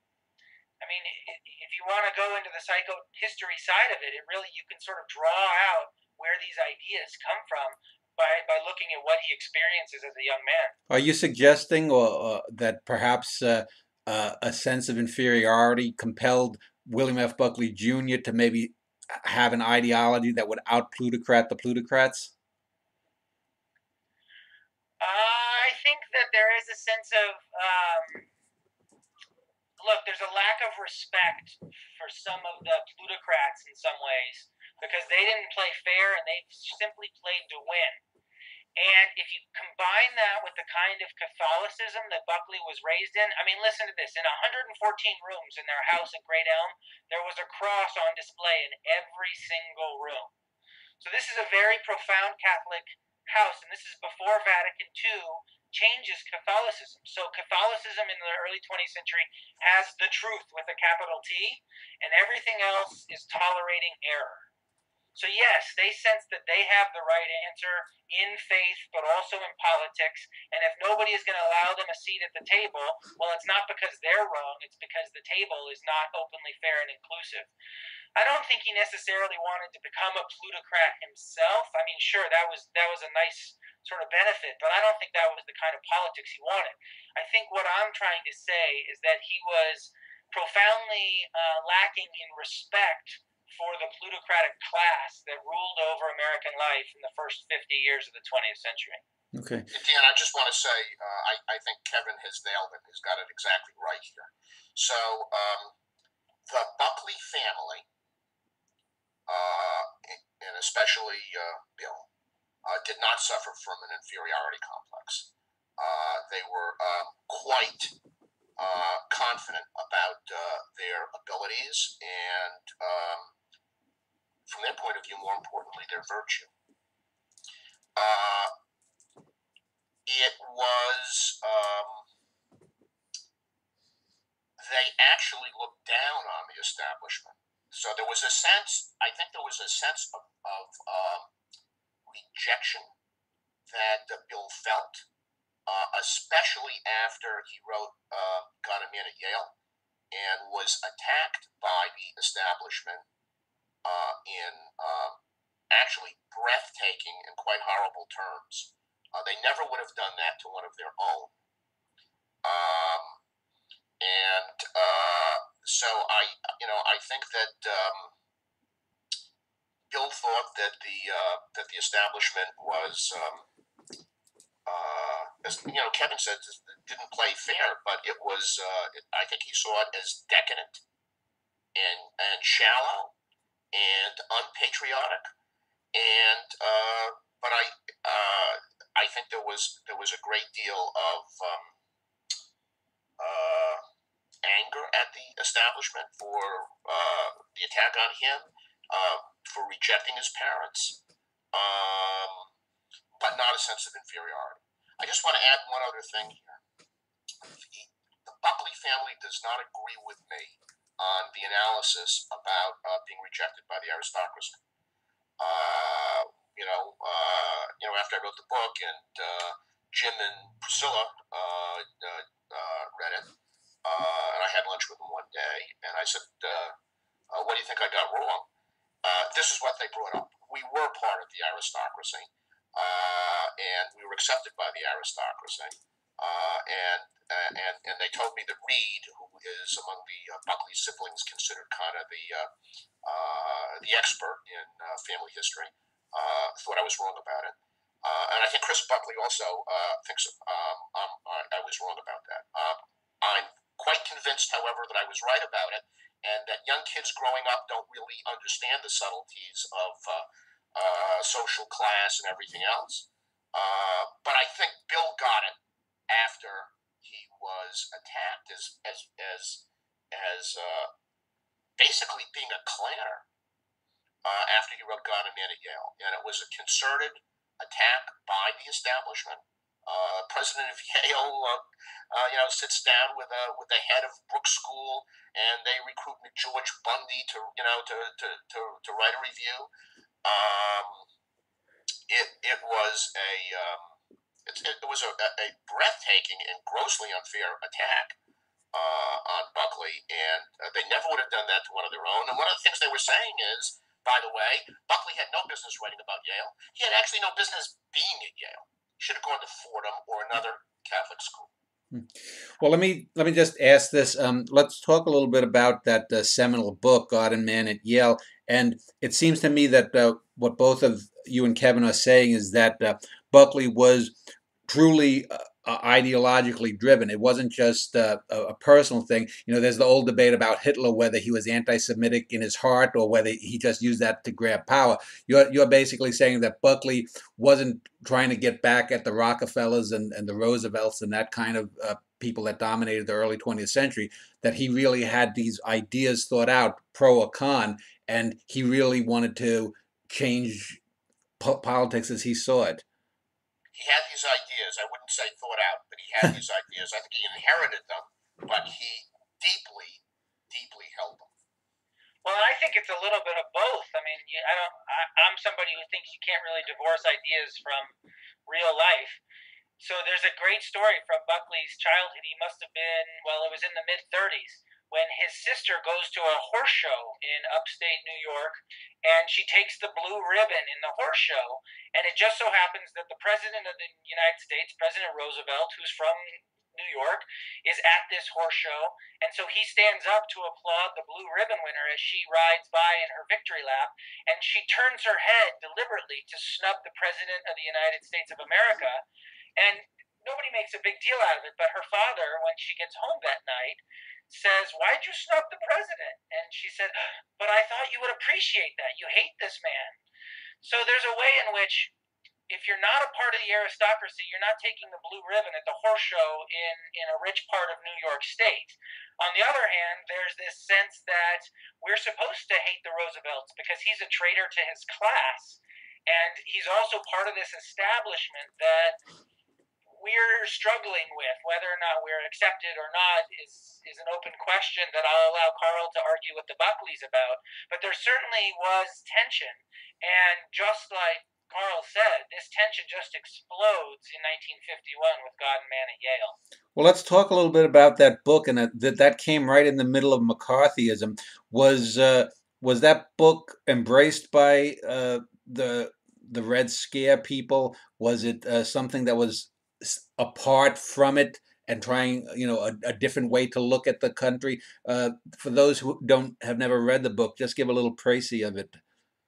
I mean, if you want to go into the psychohistory side of it, it really, you can sort of draw out where these ideas come from. by, by looking at what he experiences as a young man. Are you suggesting or, uh, that perhaps uh, uh, a sense of inferiority compelled William F. Buckley Junior to maybe have an ideology that would out-plutocrat the plutocrats? Uh, I think that there is a sense of um, look. There's a lack of respect for some of the plutocrats in some ways because they didn't play fair and they simply played to win. And if you combine that with the kind of Catholicism that Buckley was raised in, I mean, listen to this. In one hundred fourteen rooms in their house at Great Elm, there was a cross on display in every single room. So this is a very profound Catholic house, and this is before Vatican two changes Catholicism. So Catholicism in the early twentieth century has the truth with a capital T, and everything else is tolerating error. So yes, they sense that they have the right answer in faith, but also in politics. And if nobody is going to allow them a seat at the table, well, it's not because they're wrong. It's because the table is not openly fair and inclusive. I don't think he necessarily wanted to become a plutocrat himself. I mean, sure, that was that was a nice sort of benefit, but I don't think that was the kind of politics he wanted. I think what I'm trying to say is that he was profoundly uh, lacking in respect for the plutocratic class that ruled over American life in the first fifty years of the twentieth century. Okay. Dan, I just want to say, uh, I, I think Kevin has nailed it. He's got it exactly right here. So, um, the Buckley family, uh, and especially uh, Bill, uh, did not suffer from an inferiority complex. Uh, they were um, quite uh, confident about uh, their abilities and, um, from their point of view, more importantly, their virtue. Uh, it was, um, they actually looked down on the establishment. So there was a sense, I think there was a sense of, of um, rejection that uh, Bill felt, uh, especially after he wrote uh, Got a Man at Yale and was attacked by the establishment uh, in uh, actually breathtaking and quite horrible terms. Uh, they never would have done that to one of their own. Um, and uh, so I, you know, I think that um, Bill thought that the uh, that the establishment was, um, uh, as you know, Kevin said, didn't play fair, but it was. Uh, it, I think he saw it as decadent and and shallow and unpatriotic. And uh, but I uh, I think there was there was a great deal of um, uh, anger at the establishment for uh, the attack on him, uh, for rejecting his parents, um, but not a sense of inferiority. I just want to add one other thing here. The, the Buckley family does not agree with me on the analysis about uh, being rejected by the aristocracy. Uh, you know, uh, you know, after I wrote the book and uh, Jim and Priscilla uh, uh, uh, read it, uh, and I had lunch with them one day, and I said, uh, uh, "What do you think I got wrong?" Uh, this is what they brought up. We were part of the aristocracy, uh, and we were accepted by the aristocracy, uh, and, uh, and and they told me that Reed, who is among the uh, Buckley siblings considered kind of the uh, uh, the expert in uh, family history, uh, thought I was wrong about it. Uh, and I think Chris Buckley also uh, thinks um, um, I was wrong about that. Uh, I'm quite convinced, however, that I was right about it, and that young kids growing up don't really understand the subtleties of uh, uh, social class and everything else. Uh, but I think Bill got it after he was attacked as as as as uh, basically being a clanner uh, after he wrote "Got a Man at Yale," and it was a concerted attack by the establishment. Uh, president of Yale, uh, uh, you know, sits down with a with the head of Brooks School, and they recruit George Bundy to you know to to to, to write a review. Um, it it was a um, it, it was a, a breathtaking and grossly unfair attack uh, on Buckley, and uh, they never would have done that to one of their own. And one of the things they were saying is by the way, Buckley had no business writing about Yale. He had actually no business being at Yale. He should have gone to Fordham or another Catholic school. Well, let me let me just ask this. Um, let's talk a little bit about that uh, seminal book, God and Man at Yale. And it seems to me that uh, what both of you and Kevin are saying is that uh, Buckley was truly uh, uh, ideologically driven. It wasn't just uh, a, a personal thing. You know, there's the old debate about Hitler, whether he was anti-Semitic in his heart or whether he just used that to grab power. You're you're basically saying that Buckley wasn't trying to get back at the Rockefellers and, and the Roosevelts and that kind of uh, people that dominated the early twentieth century, that he really had these ideas thought out, pro or con, and he really wanted to change po- politics as he saw it. He had these ideas. I wouldn't say thought out, but he had these ideas. I think he inherited them, but he deeply, deeply held them. Well, I think it's a little bit of both. I mean, you, I don't. I, I'm somebody who thinks you can't really divorce ideas from real life. So there's a great story from Buckley's childhood. He must have been, well, it was in the mid thirties when his sister goes to a horse show in upstate New York, and she takes the blue ribbon in the horse show, and it just so happens that the president of the United States, President Roosevelt, who's from New York, is at this horse show, and so he stands up to applaud the blue ribbon winner as she rides by in her victory lap, and she turns her head deliberately to snub the president of the United States of America, and nobody makes a big deal out of it, but her father, when she gets home that night, says, "Why'd you snub the president?" And she said, "But I thought you would appreciate that. You hate this man." So there's a way in which, if you're not a part of the aristocracy, you're not taking the blue ribbon at the horse show in, in a rich part of New York State. On the other hand, there's this sense that we're supposed to hate the Roosevelts because he's a traitor to his class. And he's also part of this establishment that we're struggling with. Whether or not we're accepted or not is is an open question that I'll allow Carl to argue with the Buckleys about. But there certainly was tension, and just like Carl said, this tension just explodes in nineteen fifty-one with God and Man at Yale. Well, let's talk a little bit about that book, and that that, that came right in the middle of McCarthyism. Was uh, was that book embraced by uh, the the Red Scare people? Was it uh, something that was apart from it and trying, you know, a, a different way to look at the country? Uh, for those who don't have never read the book, just give a little précis of it.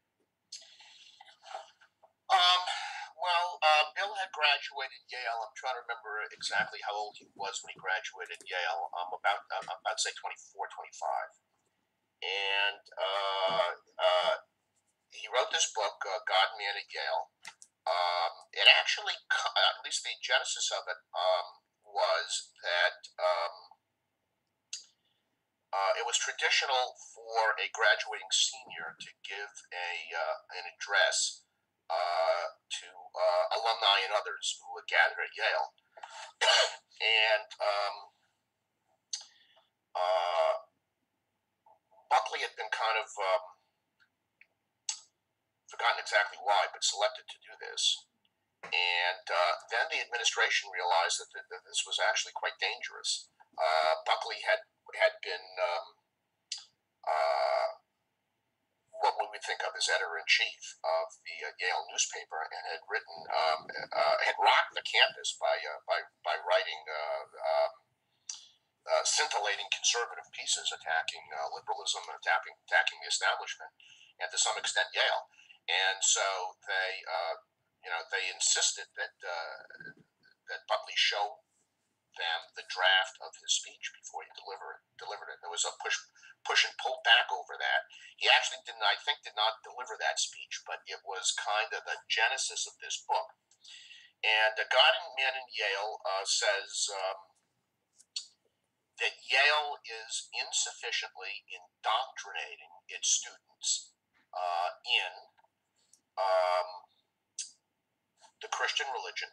Um, well, uh, Bill had graduated Yale. I'm trying to remember exactly how old he was when he graduated Yale. Um, about, uh, I'd say twenty-four, twenty-five. And uh, uh, he wrote this book, uh, God and Man at Yale. Um, it actually, at least the genesis of it, um, was that um, uh, it was traditional for a graduating senior to give a uh, an address uh, to uh, alumni and others who would gather at Yale. And um, uh, Buckley had been kind of um, forgotten exactly why, but selected to do this. And uh, then the administration realized that, that this was actually quite dangerous. Uh, Buckley had had been um, uh, what we would think of as editor-in-chief of the uh, Yale newspaper, and had written um, uh, had rocked the campus by uh, by by writing uh, um, uh, scintillating conservative pieces attacking uh, liberalism and attacking attacking the establishment, and to some extent Yale. And so they, uh, you know, they insisted that uh, that Buckley show them the draft of his speech before he delivered delivered it. There was a push push and pull back over that. He actually didn't, I think, did not deliver that speech, but it was kind of the genesis of this book. And uh, God and Man in Yale uh, says um, that Yale is insufficiently indoctrinating its students uh, in Um, the Christian religion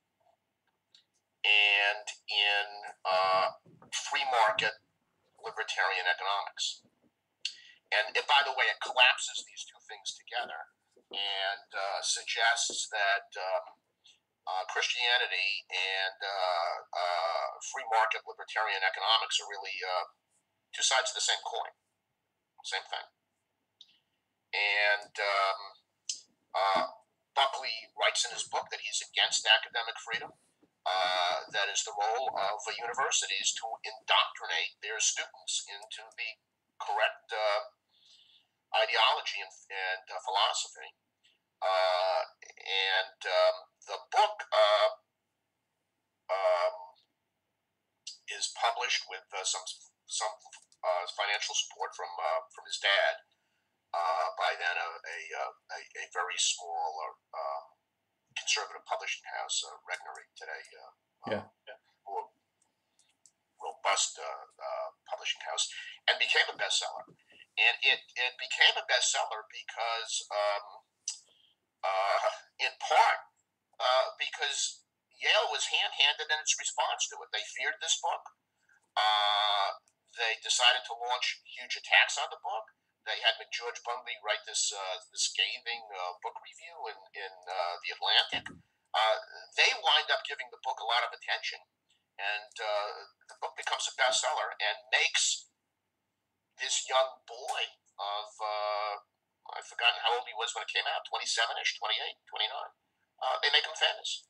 and in uh, free market libertarian economics. And it, by the way, it collapses these two things together and uh, suggests that um, uh, Christianity and uh, uh, free market libertarian economics are really uh, two sides of the same coin, same thing. And um, uh, Buckley writes in his book that he's against academic freedom. Uh, that is the role of uh, universities to indoctrinate their students into the correct uh, ideology and, and uh, philosophy. Uh, and um, the book uh, um, is published with uh, some some uh, financial support from uh, from his dad. Uh, by then, a a, a, a very small uh, conservative publishing house, uh, Regnery today. Uh, Yeah. Uh, more robust uh, uh, publishing house, and became a bestseller. And it, it became a bestseller because, um, uh, in part, uh, because Yale was hand-handed in its response to it. They feared this book. Uh, they decided to launch huge attacks on the book. They had McGeorge Bundy write this uh, this scathing uh, book review in, in uh, The Atlantic. Uh, they wind up giving the book a lot of attention, and uh, the book becomes a bestseller and makes this young boy of, uh, I've forgotten how old he was when it came out, twenty-seven-ish, twenty-eight, twenty-nine. Uh, they make him famous.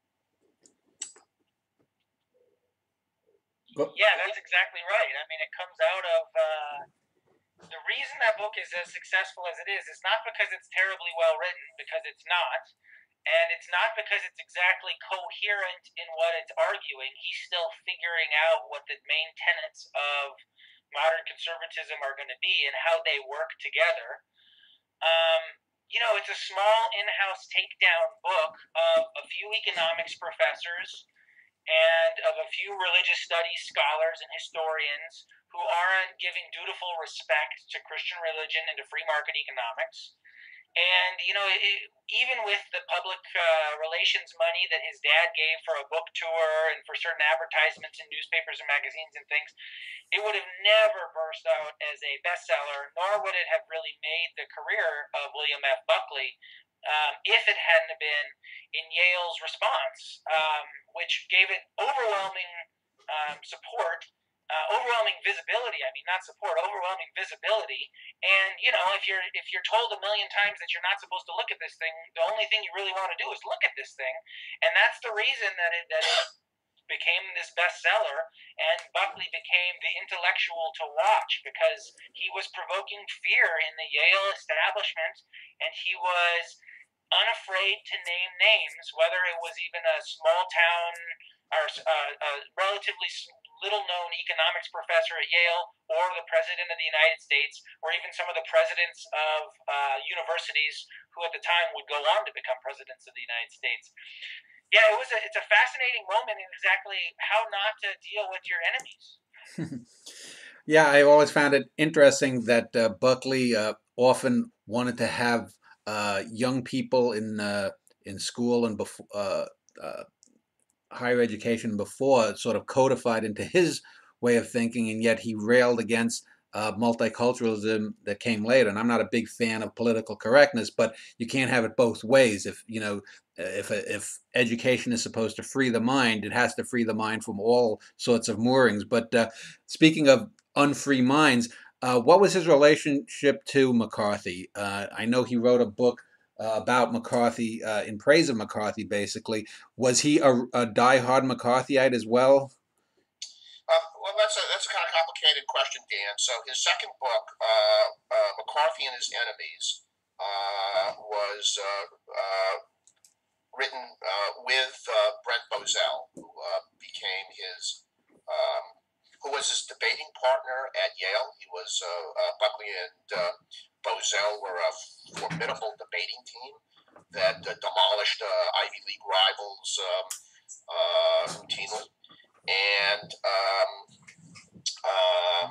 Yeah, that's exactly right. I mean, it comes out of uh, the reason that book is as successful as it is. It's not because it's terribly well written, because it's not, and it's not because it's exactly coherent in what it's arguing. He's still figuring out what the main tenets of modern conservatism are going to be and how they work together. Um, you know, it's a small in-house takedown book of a few economics professors and of a few religious studies scholars and historians who aren't giving dutiful respect to Christian religion and to free market economics. And, you know, it, even with the public uh, relations money that his dad gave for a book tour and for certain advertisements in newspapers and magazines and things, it would have never burst out as a bestseller, nor would it have really made the career of William F. Buckley um, if it hadn't been in Yale's response, um, which gave it overwhelming um, support, uh, overwhelming visibility. I mean, not support, overwhelming visibility. And you know, if you're if you're told a million times that you're not supposed to look at this thing, the only thing you really want to do is look at this thing, and that's the reason that it that it became this bestseller. And Buckley became the intellectual to watch because he was provoking fear in the Yale establishment, and he was unafraid to name names, whether it was even a small town or uh, a relatively little-known economics professor at Yale, or the president of the United States, or even some of the presidents of uh, universities who at the time would go on to become presidents of the United States. Yeah, it was a, it's a fascinating moment in exactly how not to deal with your enemies. Yeah, I always found it interesting that uh, Buckley uh, often wanted to have uh, young people in uh, in school and before uh, uh, higher education before sort of codified into his way of thinking, and yet he railed against uh, multiculturalism that came later. And I'm not a big fan of political correctness, but you can't have it both ways. If you know, if if education is supposed to free the mind, it has to free the mind from all sorts of moorings. But uh, speaking of unfree minds, uh, what was his relationship to McCarthy? Uh, I know he wrote a book uh, about McCarthy, uh, in praise of McCarthy, basically. Was he a, a diehard McCarthyite as well? Uh, well, that's a that's a kind of complicated question, Dan. So his second book, uh, uh, McCarthy and His Enemies, uh, was uh, uh, written uh, with uh, Brent Bozell, who uh, became his um, who was his debating partner at Yale. He was uh, uh, Buckley and uh, Bozell were a formidable debating team that uh, demolished uh, Ivy League rivals um, uh, routinely. And um, uh,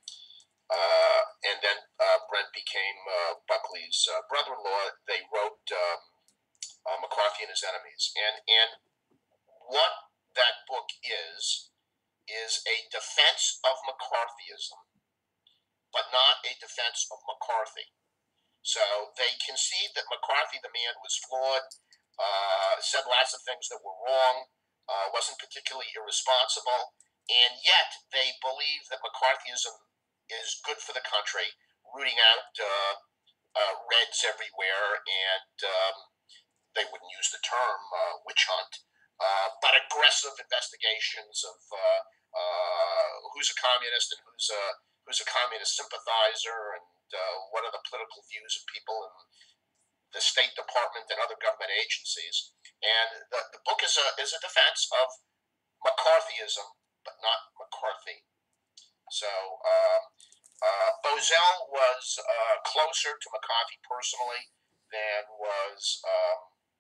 uh, and then uh, Brent became uh, Buckley's uh, brother-in-law. They wrote um, uh, McCarthy and His Enemies, and and what that book is is a defense of McCarthyism, but not a defense of McCarthy. So they concede that McCarthy, the man, was flawed, uh, said lots of things that were wrong, uh, wasn't particularly irresponsible, and yet they believe that McCarthyism is good for the country, rooting out uh, uh, Reds everywhere, and um, they wouldn't use the term uh, witch hunt, uh, but aggressive investigations of uh, uh, who's a communist and who's a who's a communist sympathizer, and uh, what are the political views of people in the State Department and other government agencies. And the, the book is a is a defense of McCarthyism, but not McCarthy. So um, uh, Bozell was uh, closer to McCarthy personally than was um,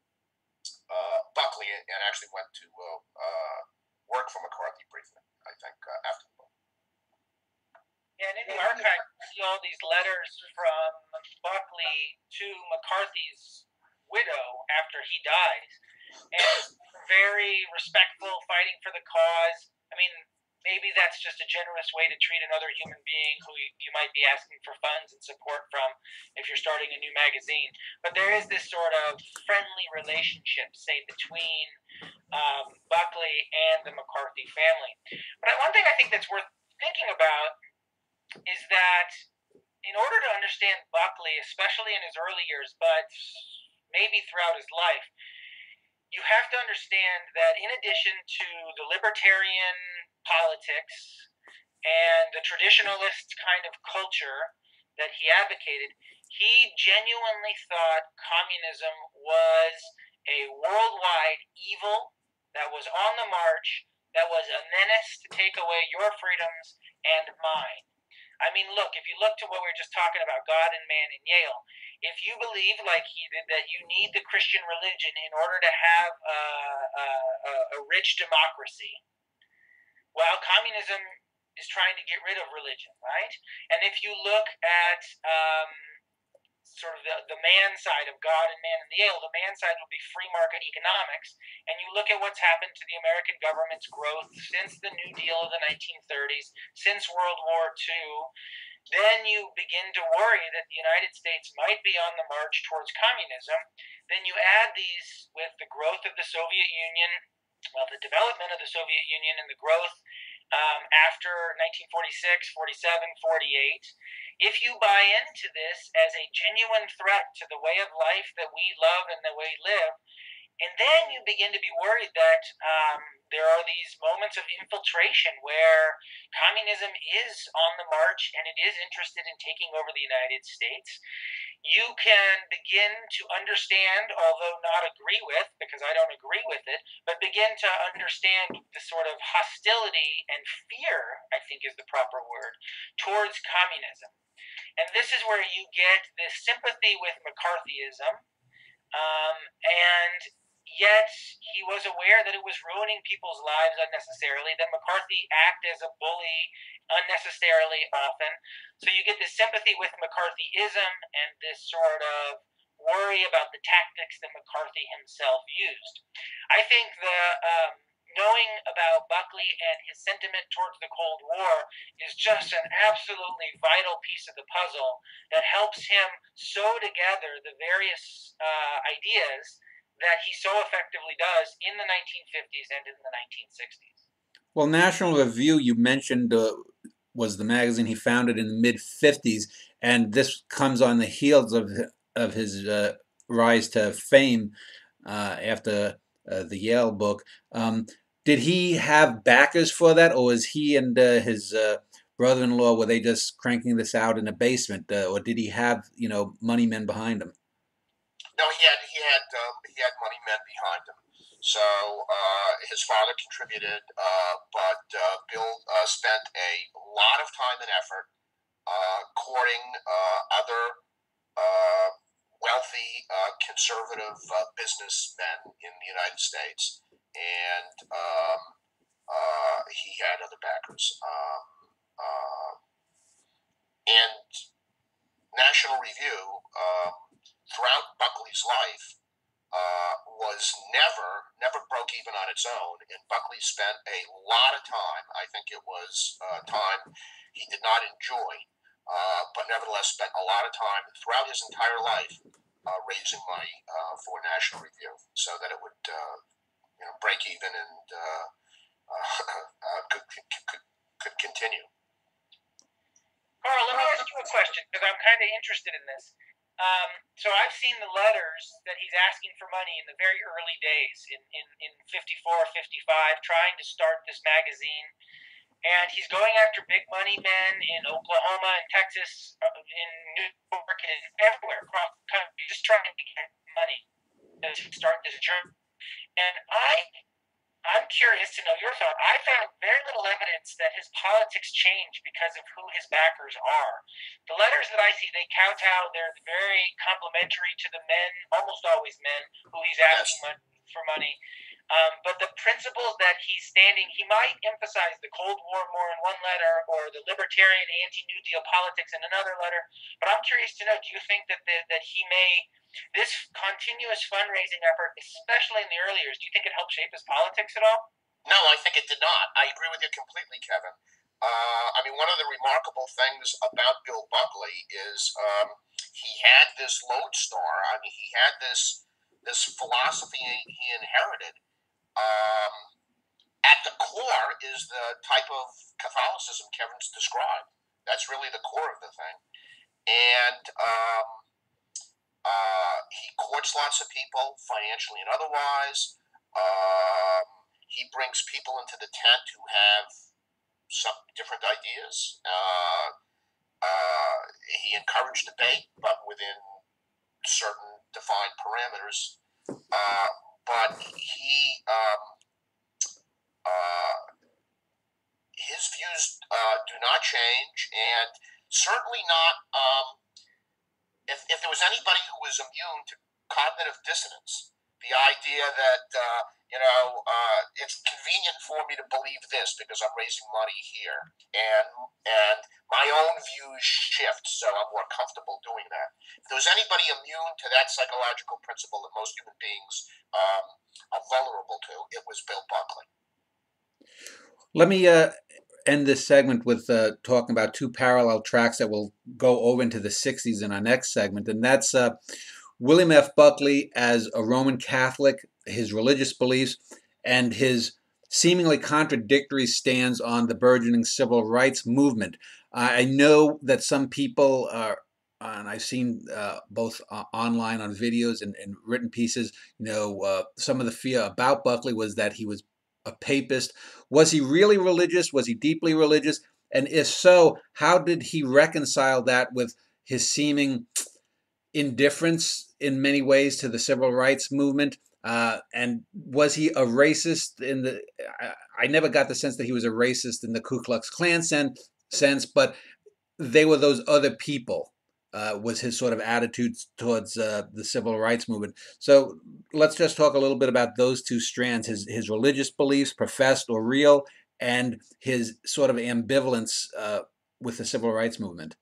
uh, Buckley, and actually went to uh, uh, work for McCarthy briefly, I think, uh, after the book. Yeah, and in the archive, you see all these letters from Buckley to McCarthy's widow after he dies, and very respectful, fighting for the cause. I mean, maybe that's just a generous way to treat another human being who you, you might be asking for funds and support from if you're starting a new magazine. But there is this sort of friendly relationship, say, between um, Buckley and the McCarthy family. But one thing I think that's worth thinking about is that in order to understand Buckley, especially in his early years, but maybe throughout his life, you have to understand that in addition to the libertarian politics and the traditionalist kind of culture that he advocated, he genuinely thought communism was a worldwide evil that was on the march, that was a menace to take away your freedoms and mine. I mean, look, if you look to what we were just talking about, God and man in Yale, if you believe, like he did, that you need the Christian religion in order to have a, a, a rich democracy, well, communism is trying to get rid of religion, right? And if you look at um, sort of the, the man side of God and man in Yale, the man side will be free market economics, and you look at what's happened to the American government's growth since the New Deal of the nineteen thirties, since World War Two, then you begin to worry that the United States might be on the march towards communism. Then you add these with the growth of the Soviet Union, well, the development of the Soviet Union and the growth um, after nineteen forty-six, forty-seven, forty-eight. If you buy into this as a genuine threat to the way of life that we love and the way we live, and then you begin to be worried that um, there are these moments of infiltration where communism is on the march and it is interested in taking over the United States, you can begin to understand, although not agree with, because I don't agree with it, but begin to understand the sort of hostility and fear, I think is the proper word, towards communism. And this is where you get this sympathy with McCarthyism, um, and yet he was aware that it was ruining people's lives unnecessarily, that McCarthy acted as a bully unnecessarily often. So you get this sympathy with McCarthyism and this sort of worry about the tactics that McCarthy himself used. I think the um, knowing about Buckley and his sentiment towards the Cold War is just an absolutely vital piece of the puzzle that helps him sew together the various uh, ideas that he so effectively does in the nineteen fifties and in the nineteen sixties. Well, National Review, you mentioned, uh, was the magazine he founded in the mid fifties, and this comes on the heels of of his uh, rise to fame uh, after uh, the Yale book. Um, did he have backers for that, or was he and uh, his uh, brother-in-law, were they just cranking this out in a basement, uh, or did he have, you know, money men behind him? No, he had he had um, he had money men behind him. So uh, his father contributed, uh, but uh, Bill uh, spent a lot of time and effort uh, courting uh, other uh, wealthy uh, conservative uh, businessmen in the United States, and um, uh, he had other backers. Um, uh, and National Review, um, throughout Buckley's life, uh, was never, never broke even on its own. And Buckley spent a lot of time, I think it was uh, time he did not enjoy, uh, but nevertheless spent a lot of time throughout his entire life uh, raising money uh, for National Review so that it would uh, you know, break even and uh, uh, could, could, could continue. Carl, let me ask you a question, because I'm kind of interested in this. Um, so I've seen the letters that he's asking for money in the very early days, in, in, in fifty-four, fifty-five, trying to start this magazine. And he's going after big money men in Oklahoma and Texas, uh, in New York, and everywhere across the country, just trying to get money to start this journey. And I I'm curious to know your thought. I found very little evidence that his politics changed because of who his backers are. The letters that I see, they kowtow. They're very complimentary to the men, almost always men, who he's asking for money. Um, but the principles that he's standing, he might emphasize the Cold War more in one letter, or the libertarian anti-New Deal politics in another letter. But I'm curious to know, do you think that the, that he may, this continuous fundraising effort, especially in the early years, do you think it helped shape his politics at all? No, I think it did not. I agree with you completely, Kevin. Uh, I mean, one of the remarkable things about Bill Buckley is um, he had this lodestar. I mean, he had this this philosophy he inherited. Um, at the core is the type of Catholicism Kevin's described. That's really the core of the thing. And um, uh, he courts lots of people, financially and otherwise. Um, he brings people into the tent who have some different ideas. Uh, uh, he encouraged debate, but within certain defined parameters. Uh, but he, um, uh, his views uh, do not change, and certainly not. Um, if, if there was anybody who was immune to cognitive dissonance, the idea that uh, you know uh, it's convenient for me to believe this because I'm raising money here, and and my own views shift, so I'm more comfortable doing that. If there was anybody immune to that psychological principle that most human beings um, are vulnerable to, it was Bill Buckley. Let me uh, end this segment with uh, talking about two parallel tracks that will go over into the sixties in our next segment, and that's uh, William F. Buckley as a Roman Catholic, his religious beliefs, and his seemingly contradictory stands on the burgeoning civil rights movement. I know that some people are, and I've seen uh, both uh, online on videos and, and written pieces, you know, uh, some of the fear about Buckley was that he was a papist. Was he really religious? Was he deeply religious? And if so, how did he reconcile that with his seeming indifference in many ways to the civil rights movement? Uh, and was he a racist in the, I, I never got the sense that he was a racist in the Ku Klux Klan sen- sense, but they were those other people, uh, was his sort of attitude towards uh, the civil rights movement. So let's just talk a little bit about those two strands, his, his religious beliefs, professed or real, and his sort of ambivalence uh, with the civil rights movement.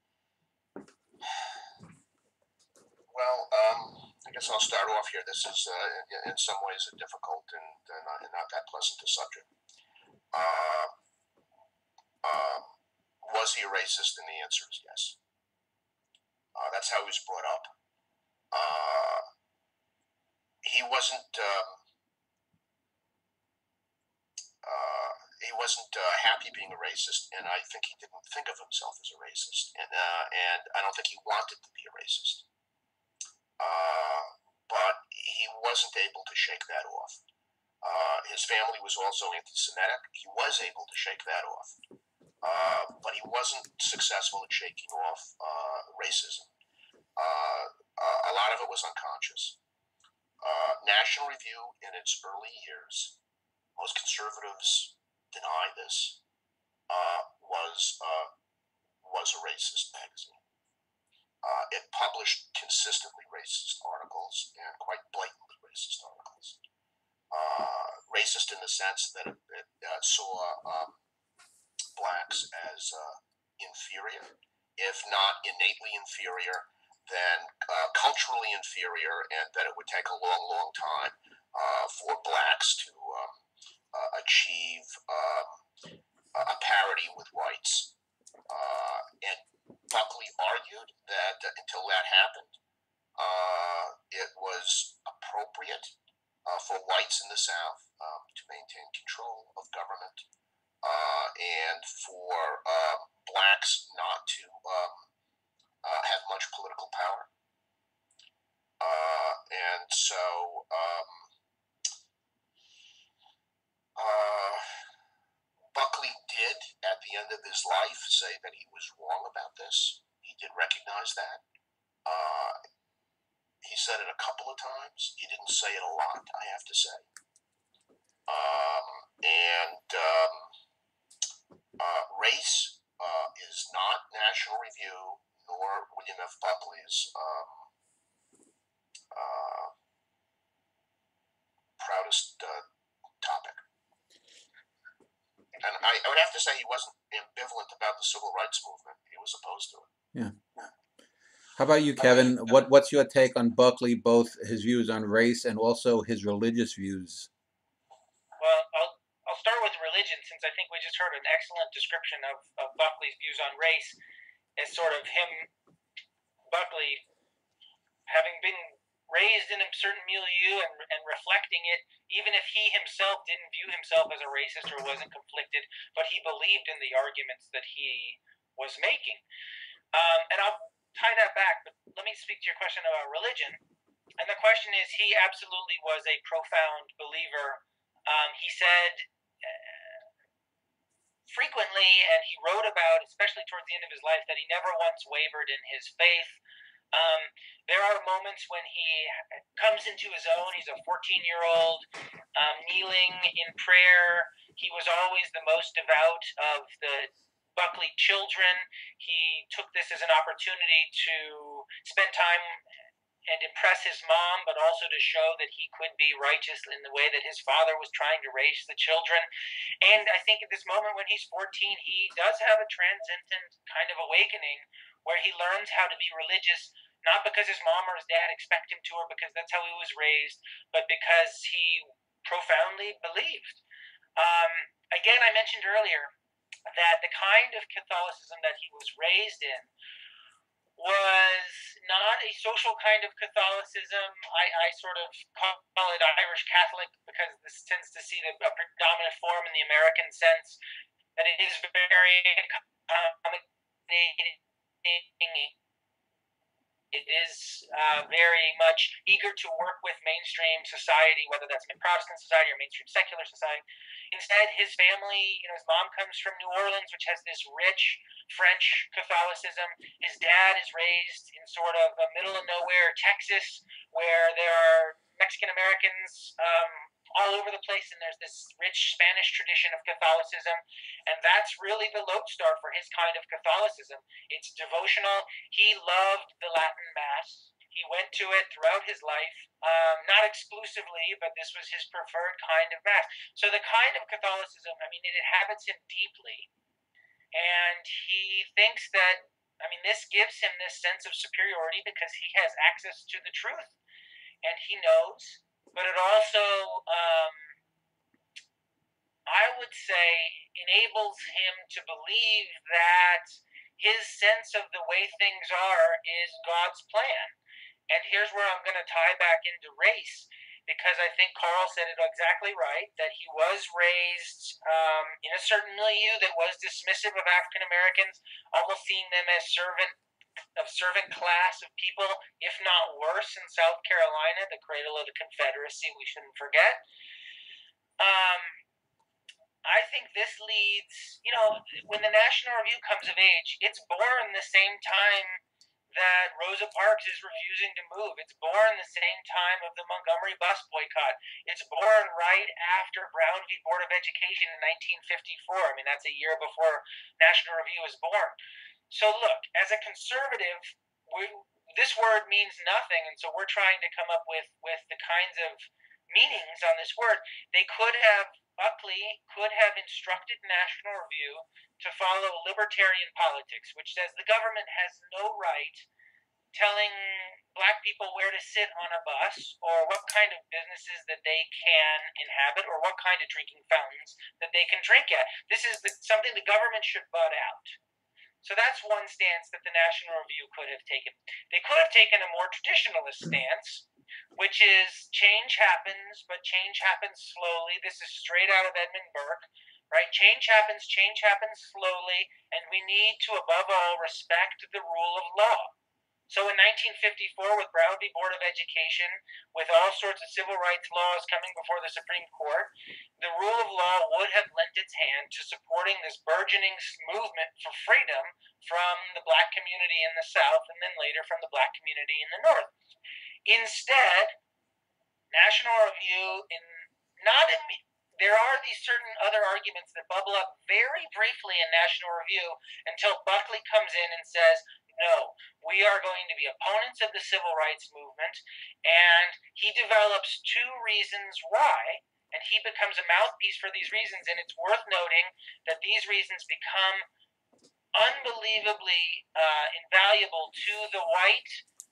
Well, um, I guess I'll start off here. This is, uh, in some ways, a difficult and, uh, not, and not that pleasant a subject. Uh, uh, was he a racist? And the answer is yes. Uh, that's how he was brought up. Uh, he wasn't. Um, uh, he wasn't uh, happy being a racist, and I think he didn't think of himself as a racist, and uh, and I don't think he wanted to be a racist. Uh, but he wasn't able to shake that off. Uh, his family was also anti-Semitic. He was able to shake that off, uh, but he wasn't successful at shaking off uh, racism. Uh, uh, a lot of it was unconscious. Uh, National Review, in its early years, most conservatives deny this, uh, was uh, was a racist magazine. Uh, it published consistently racist articles and quite blatantly racist articles. Uh, racist in the sense that it, it uh, saw um, blacks as uh, inferior, if not innately inferior, then uh, culturally inferior, and that it would take a long, long time uh, for blacks to um, uh, achieve um, a parity with whites. Uh, and Buckley argued that uh, until that happened, uh, it was appropriate uh, for whites in the South um, to maintain control of government, uh, and for uh, blacks not to um, uh, have much political power. so um, uh, Buckley did, at the end of his life, say that he was wrong about this. He did recognize that. Uh, he said it a couple of times. He didn't say it a lot, I have to say. Um, and um, uh, race uh, is not National Review nor William F. Buckley's um, uh, proudest uh, topic. And I, I would have to say he wasn't ambivalent about the civil rights movement. He was opposed to it. Yeah. How about you, Kevin? What What's your take on Buckley, both his views on race and also his religious views? Well, I'll, I'll start with religion, since I think we just heard an excellent description of, of Buckley's views on race as sort of him, Buckley, having been raised in a certain milieu and, and reflecting it, even if he himself didn't view himself as a racist or wasn't conflicted, but he believed in the arguments that he was making. Um, and I'll tie that back, but let me speak to your question about religion. And the question is, he absolutely was a profound believer. Um, he said uh, frequently, and he wrote about, especially towards the end of his life, that he never once wavered in his faith. Um, there are moments when he comes into his own. He's a fourteen-year-old um, kneeling in prayer. He was always the most devout of the Buckley children. He took this as an opportunity to spend time and impress his mom, but also to show that he could be righteous in the way that his father was trying to raise the children. And I think at this moment when he's fourteen, he does have a transcendent kind of awakening where he learns how to be religious, not because his mom or his dad expect him to, or because that's how he was raised, but because he profoundly believed. Um, again, I mentioned earlier that the kind of Catholicism that he was raised in was not a social kind of Catholicism. I, I sort of call it Irish Catholic because this tends to see the a predominant form in the American sense, that it is very accommodating. It is uh, very much eager to work with mainstream society, whether that's Protestant society or mainstream secular society. Instead, his family, you know, his mom comes from New Orleans, which has this rich French Catholicism. His dad is raised in sort of a middle of nowhere Texas, where there are Mexican Americans um, all over the place, and there's this rich Spanish tradition of Catholicism, and that's really the lodestar for his kind of Catholicism. It's devotional. He loved the Latin Mass. He went to it throughout his life, um, not exclusively, but this was his preferred kind of Mass. So the kind of Catholicism, I mean, it inhabits him deeply, and he thinks that, I mean, this gives him this sense of superiority because he has access to the truth, and he knows. But it also, um, I would say, enables him to believe that his sense of the way things are is God's plan. And here's where I'm going to tie back into race, because I think Carl said it exactly right, that he was raised um, in a certain milieu that was dismissive of African Americans, almost seeing them as servant of servant class of people, if not worse, in South Carolina, the cradle of the Confederacy, we shouldn't forget. Um, I think this leads, you know, when the National Review comes of age, it's born the same time that Rosa Parks is refusing to move. It's born the same time of the Montgomery bus boycott. It's born right after Brown v. Board of Education in nineteen fifty-four. I mean, that's a year before National Review was born. So look, as a conservative, we, this word means nothing, and so we're trying to come up with, with the kinds of meanings on this word. They could have, Buckley could have instructed National Review to follow libertarian politics, which says the government has no right telling black people where to sit on a bus, or what kind of businesses that they can inhabit, or what kind of drinking fountains that they can drink at. This is the, something the government should butt out. So that's one stance that the National Review could have taken. They could have taken a more traditionalist stance, which is change happens, but change happens slowly. This is straight out of Edmund Burke, right? Change happens, change happens slowly, and we need to, above all, respect the rule of law. So in nineteen fifty-four, with Brown v. Board of Education, with all sorts of civil rights laws coming before the Supreme Court, the rule of law would have lent its hand to supporting this burgeoning movement for freedom from the black community in the South and then later from the black community in the North. Instead, National Review, in not in, there are these certain other arguments that bubble up very briefly in National Review until Buckley comes in and says, no, we are going to be opponents of the civil rights movement, and he develops two reasons why, and he becomes a mouthpiece for these reasons, and it's worth noting that these reasons become unbelievably uh, invaluable to the white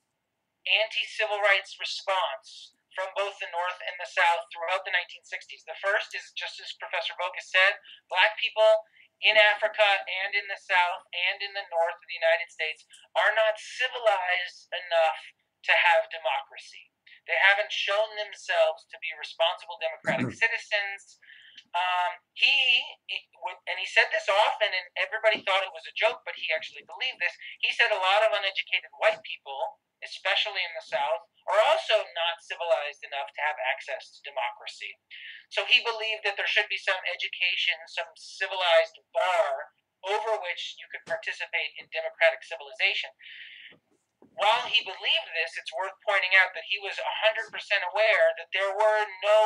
anti-civil rights response from both the North and the South throughout the nineteen sixties. The first is, just as Professor Bogus said, black people in Africa and in the South and in the North of the United States are not civilized enough to have democracy. They haven't shown themselves to be responsible democratic citizens. Um, he, and he said this often, and everybody thought it was a joke, but he actually believed this. He said a lot of uneducated white people, especially in the South, are also not civilized enough to have access to democracy. So he believed that there should be some education, some civilized bar over which you could participate in democratic civilization. While he believed this, it's worth pointing out that he was one hundred percent aware that there were no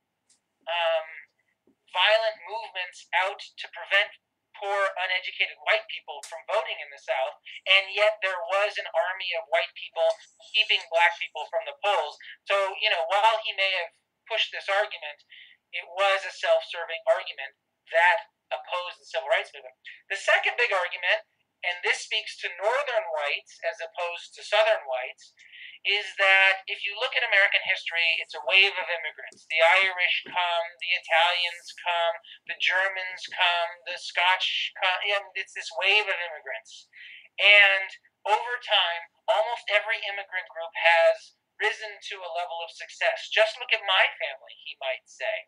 um, violent movements out to prevent poor, uneducated white people from voting in the South, and yet there was an army of white people keeping black people from the polls. So, you know, while he may have pushed this argument, it was a self-serving argument that opposed the civil rights movement. The second big argument, and this speaks to northern whites as opposed to southern whites, is that if you look at American history, it's a wave of immigrants. The Irish come, the Italians come, the Germans come, the Scotch come. You know, it's this wave of immigrants. And over time, almost every immigrant group has risen to a level of success. Just look at my family, he might say.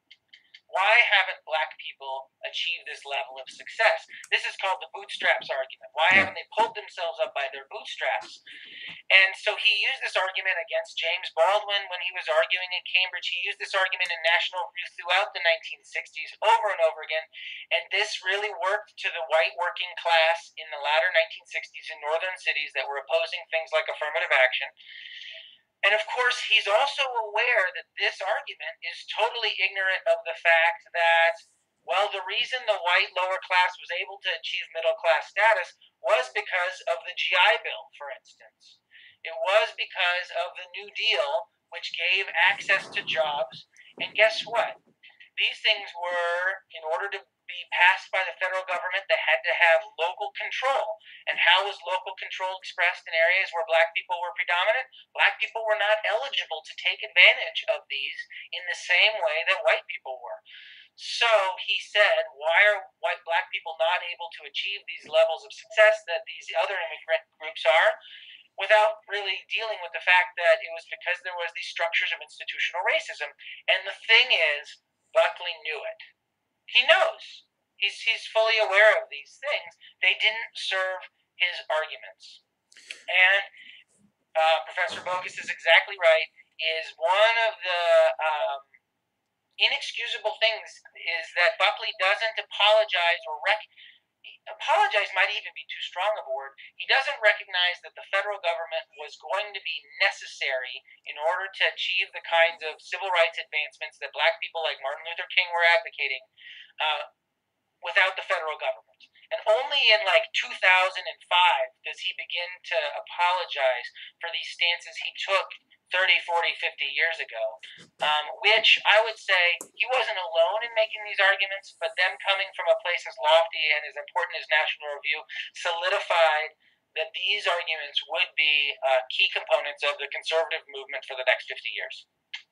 Why haven't black people achieved this level of success? This is called the bootstraps argument. Why haven't they pulled themselves up by their bootstraps? And so he used this argument against James Baldwin when he was arguing at Cambridge. He used this argument in National Review throughout the nineteen sixties over and over again. And this really worked to the white working class in the latter nineteen sixties in northern cities that were opposing things like affirmative action. And of course, he's also aware that this argument is totally ignorant of the fact that, well, the reason the white lower class was able to achieve middle class status was because of the G I Bill, for instance. It was because of the New Deal, which gave access to jobs. And guess what? These things were, in order to be passed by the federal government, they had to have local control. And how was local control expressed in areas where black people were predominant? Black people were not eligible to take advantage of these in the same way that white people were. So he said, why are white black people not able to achieve these levels of success that these other immigrant groups are, without really dealing with the fact that it was because there was these structures of institutional racism. And the thing is, Buckley knew it. He knows. He's he's fully aware of these things. They didn't serve his arguments. And uh, Professor Bogus is exactly right. Is one of the um, inexcusable things is that Buckley doesn't apologize or rec- apologize might even be too strong of a word. He doesn't recognize that the federal government was going to be necessary in order to achieve the kinds of civil rights advancements that black people like Martin Luther King were advocating uh, without the federal government. And only in like two thousand five does he begin to apologize for these stances he took thirty, forty, fifty years ago, um, which I would say he wasn't alone in making these arguments, but them coming from a place as lofty and as important as National Review solidified that these arguments would be uh, key components of the conservative movement for the next fifty years.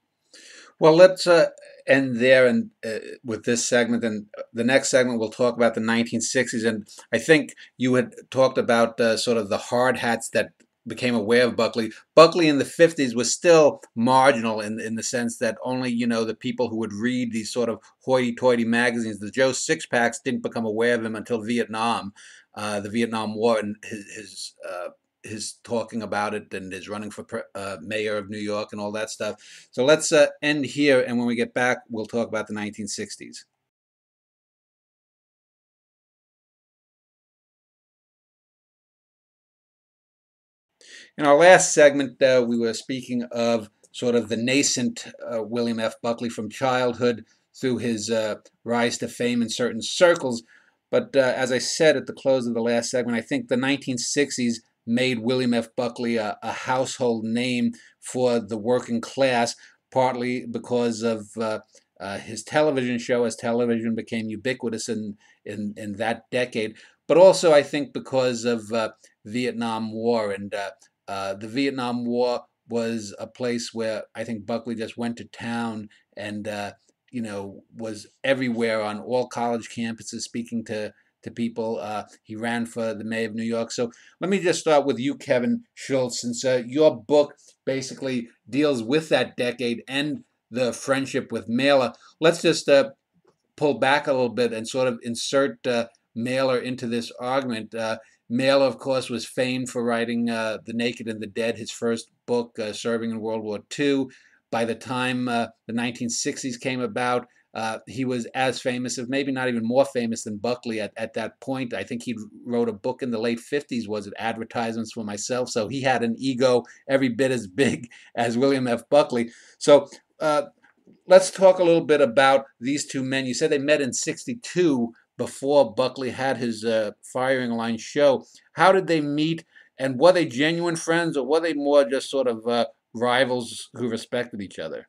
Well, let's uh, end there and uh, with this segment, and the next segment we'll talk about the nineteen sixties. And I think you had talked about uh, sort of the hard hats that became aware of Buckley. Buckley in the fifties was still marginal in in the sense that only, you know, the people who would read these sort of hoity-toity magazines, the Joe Sixpacks, didn't become aware of him until Vietnam, uh, the Vietnam War, and his, his uh, is talking about it and is running for uh, mayor of New York and all that stuff. So let's uh, end here, and when we get back, we'll talk about the nineteen sixties. In our last segment, uh, we were speaking of sort of the nascent uh, William F. Buckley from childhood through his uh, rise to fame in certain circles. But uh, as I said at the close of the last segment, I think the nineteen sixties made William F. Buckley a, a household name for the working class, partly because of uh, uh, his television show, as television became ubiquitous in, in, in that decade, but also I think because of uh, Vietnam War. And uh, uh, the Vietnam War was a place where I think Buckley just went to town and uh, you know was everywhere on all college campuses speaking to to people. Uh, he ran for the mayor of New York. So let me just start with you, Kevin Schultz, since uh, your book basically deals with that decade and the friendship with Mailer. Let's just uh, pull back a little bit and sort of insert uh, Mailer into this argument. Uh, Mailer, of course, was famed for writing uh, The Naked and the Dead, his first book, uh, serving in World War Two. By the time uh, the nineteen sixties came about, uh, he was as famous, if maybe not even more famous than Buckley at, at that point. I think he wrote a book in the late fifties, was it Advertisements for Myself? So he had an ego every bit as big as William F. Buckley. So uh, let's talk a little bit about these two men. You said they met in sixty-two before Buckley had his uh, firing line show. How did they meet, and were they genuine friends, or were they more just sort of uh, rivals who respected each other?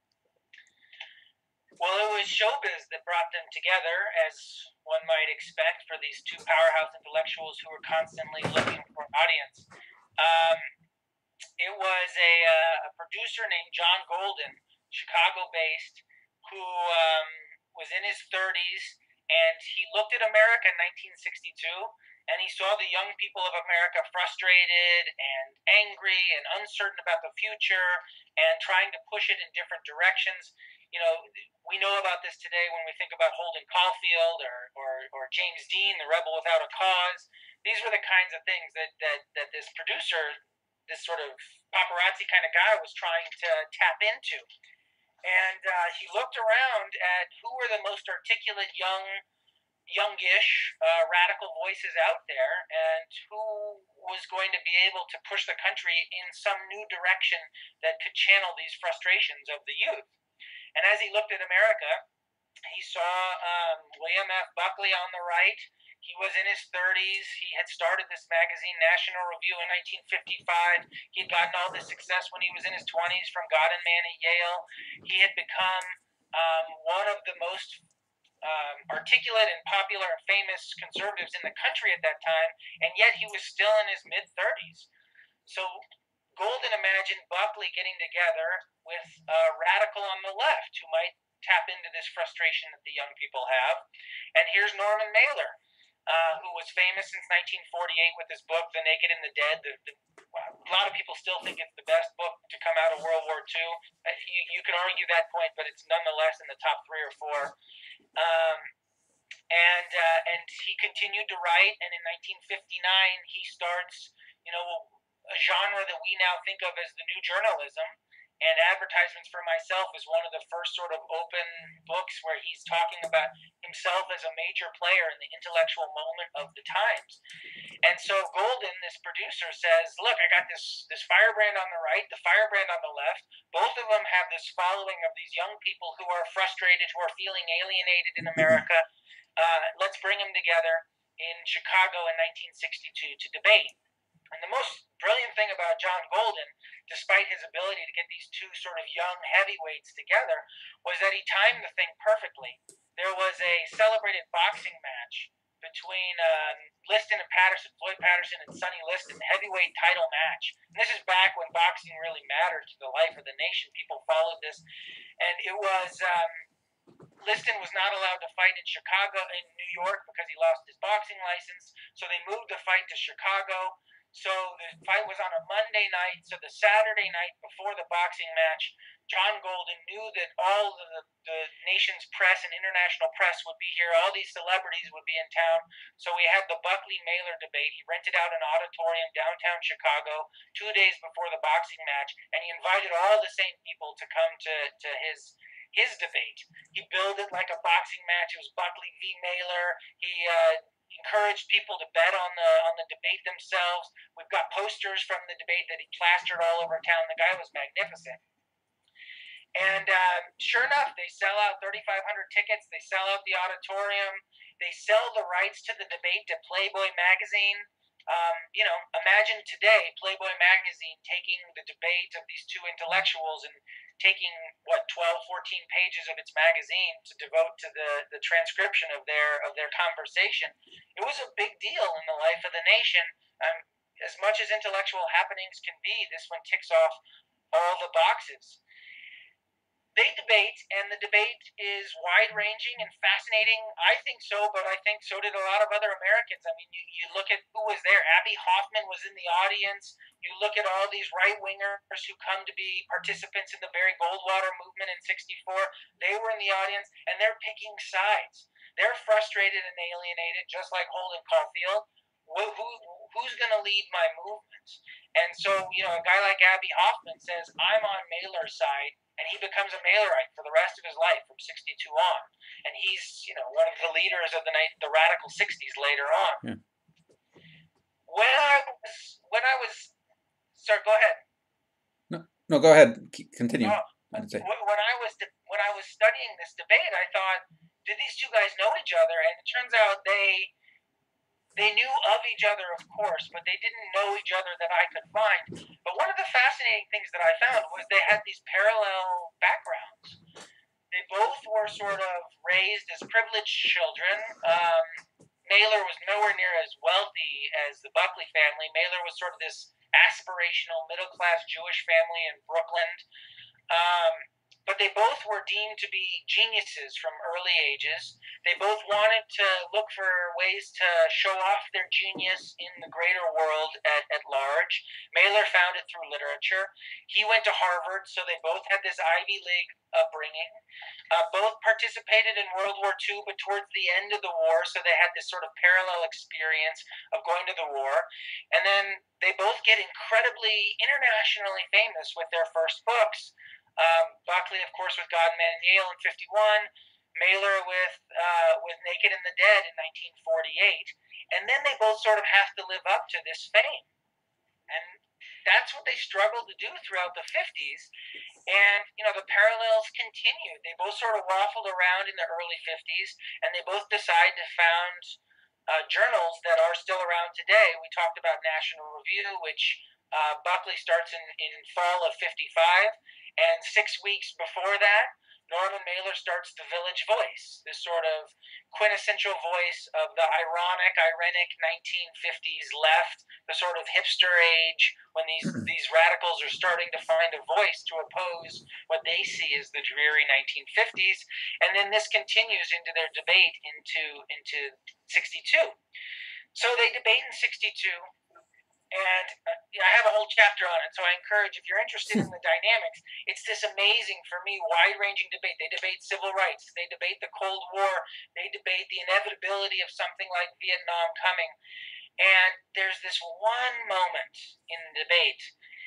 Well, it was showbiz that brought them together, as one might expect for these two powerhouse intellectuals who were constantly looking for an audience. Um, it was a, uh, a producer named John Golden, Chicago-based, who um, was in his thirties, and he looked at America in nineteen sixty-two, and he saw the young people of America frustrated and angry and uncertain about the future and trying to push it in different directions. You know, we know about this today when we think about Holden Caulfield or, or, or James Dean, the rebel without a cause. These were the kinds of things that, that, that this producer, this sort of paparazzi kind of guy, was trying to tap into. And uh, he looked around at who were the most articulate young, youngish, uh, radical voices out there, and who was going to be able to push the country in some new direction that could channel these frustrations of the youth. And as he looked at America, he saw um, William F. Buckley on the right. He was in his thirties. He had started this magazine, National Review, in nineteen fifty-five. He had gotten all this success when he was in his twenties from God and Man at Yale. He had become um, one of the most um, articulate and popular and famous conservatives in the country at that time, and yet he was still in his mid-thirties. So Golden imagined Buckley getting together with a radical on the left who might tap into this frustration that the young people have. And here's Norman Mailer, uh, who was famous since nineteen forty-eight with his book, The Naked and the Dead. The, the, a lot of people still think it's the best book to come out of World War Two. Uh, you, you can argue that point, but it's nonetheless in the top three or four. Um, and uh, and he continued to write, and in nineteen fifty-nine he starts, you know, a genre that we now think of as the new journalism. And Advertisements for Myself is one of the first sort of open books where he's talking about himself as a major player in the intellectual moment of the times. And so Golden, this producer, says, look, I got this, this firebrand on the right, the firebrand on the left. Both of them have this following of these young people who are frustrated, who are feeling alienated in America. Uh, let's bring them together in Chicago in nineteen sixty-two to debate. And the most brilliant thing about John Golden, despite his ability to get these two sort of young heavyweights together, was that he timed the thing perfectly. There was a celebrated boxing match between uh, Liston and Patterson, Floyd Patterson and Sonny Liston, heavyweight title match. And this is back when boxing really mattered to the life of the nation. People followed this. And it was... Um, Liston was not allowed to fight in Chicago, in New York, because he lost his boxing license. So they moved the fight to Chicago. So the fight was on a Monday night. So the Saturday night before the boxing match, John Golden knew that all of the, the nation's press and international press would be here. All these celebrities would be in town. So we had the Buckley-Mailer debate. He rented out an auditorium downtown Chicago two days before the boxing match, and he invited all the same people to come to, to his his debate. He billed it like a boxing match. It was Buckley v. Mailer. He uh, encouraged people to bet on the on the debate themselves. We've got posters from the debate that he plastered all over town. The guy was magnificent. And uh, sure enough, they sell out thirty-five hundred tickets. They sell out the auditorium. They sell the rights to the debate to Playboy magazine. Um, you know, imagine today Playboy magazine taking the debate of these two intellectuals and taking, what, twelve, fourteen pages of its magazine to devote to the, the transcription of their of their conversation. It was a big deal in the life of the nation. Um, as much as intellectual happenings can be, this one ticks off all the boxes. They debate, and the debate is wide-ranging and fascinating. I think so, but I think so did a lot of other Americans. I mean, you, you look at who was there. Abbie Hoffman was in the audience. You look at all these right-wingers who come to be participants in the Barry Goldwater movement in sixty-four. They were in the audience, and they're picking sides. They're frustrated and alienated, just like Holden Caulfield. Who, who, who's going to lead my movement? And so, you know, a guy like Abbie Hoffman says, I'm on Mailer's side, and he becomes a Mailerite for the rest of his life from sixty-two on. And he's, you know, one of the leaders of the the radical sixties later on. Yeah. When I was, when I was, sorry, go ahead. No, no, go ahead. Continue. Uh, when I was when I was studying this debate, I thought, did these two guys know each other? And it turns out they they knew of each other, of course, but they didn't know each other that I could find. But one of the fascinating things that I found was they had these parallel backgrounds. They both were sort of raised as privileged children. Um, Mailer was nowhere near as wealthy as the Buckley family. Mailer was sort of this aspirational middle-class Jewish family in Brooklyn. Um, but they both were deemed to be geniuses from early ages. They both wanted to look for ways to show off their genius in the greater world at, at large. Mailer found it through literature. He went to Harvard, so they both had this Ivy League upbringing. Uh, both participated in World War Two, but towards the end of the war, so they had this sort of parallel experience of going to the war. And then they both get incredibly internationally famous with their first books. Um, Buckley, of course, with God and Man in Yale in fifty-one, Mailer with uh, with Naked and the Dead in nineteen forty-eight, and then they both sort of have to live up to this fame, and that's what they struggled to do throughout the fifties, and you know the parallels continued. They both sort of waffled around in the early fifties, and they both decided to found uh, journals that are still around today. We talked about National Review, which uh, Buckley starts in, in fall of fifty-five. And six weeks before that, Norman Mailer starts The Village Voice, this sort of quintessential voice of the ironic, ironic nineteen fifties left, the sort of hipster age when these, these radicals are starting to find a voice to oppose what they see as the dreary nineteen fifties. And then this continues into their debate into, into sixty-two. So they debate in sixty-two. And uh, you know, I have a whole chapter on it, so I encourage, if you're interested in the dynamics, it's this amazing, for me, wide-ranging debate. They debate civil rights. They debate the Cold War. They debate the inevitability of something like Vietnam coming. And there's this one moment in the debate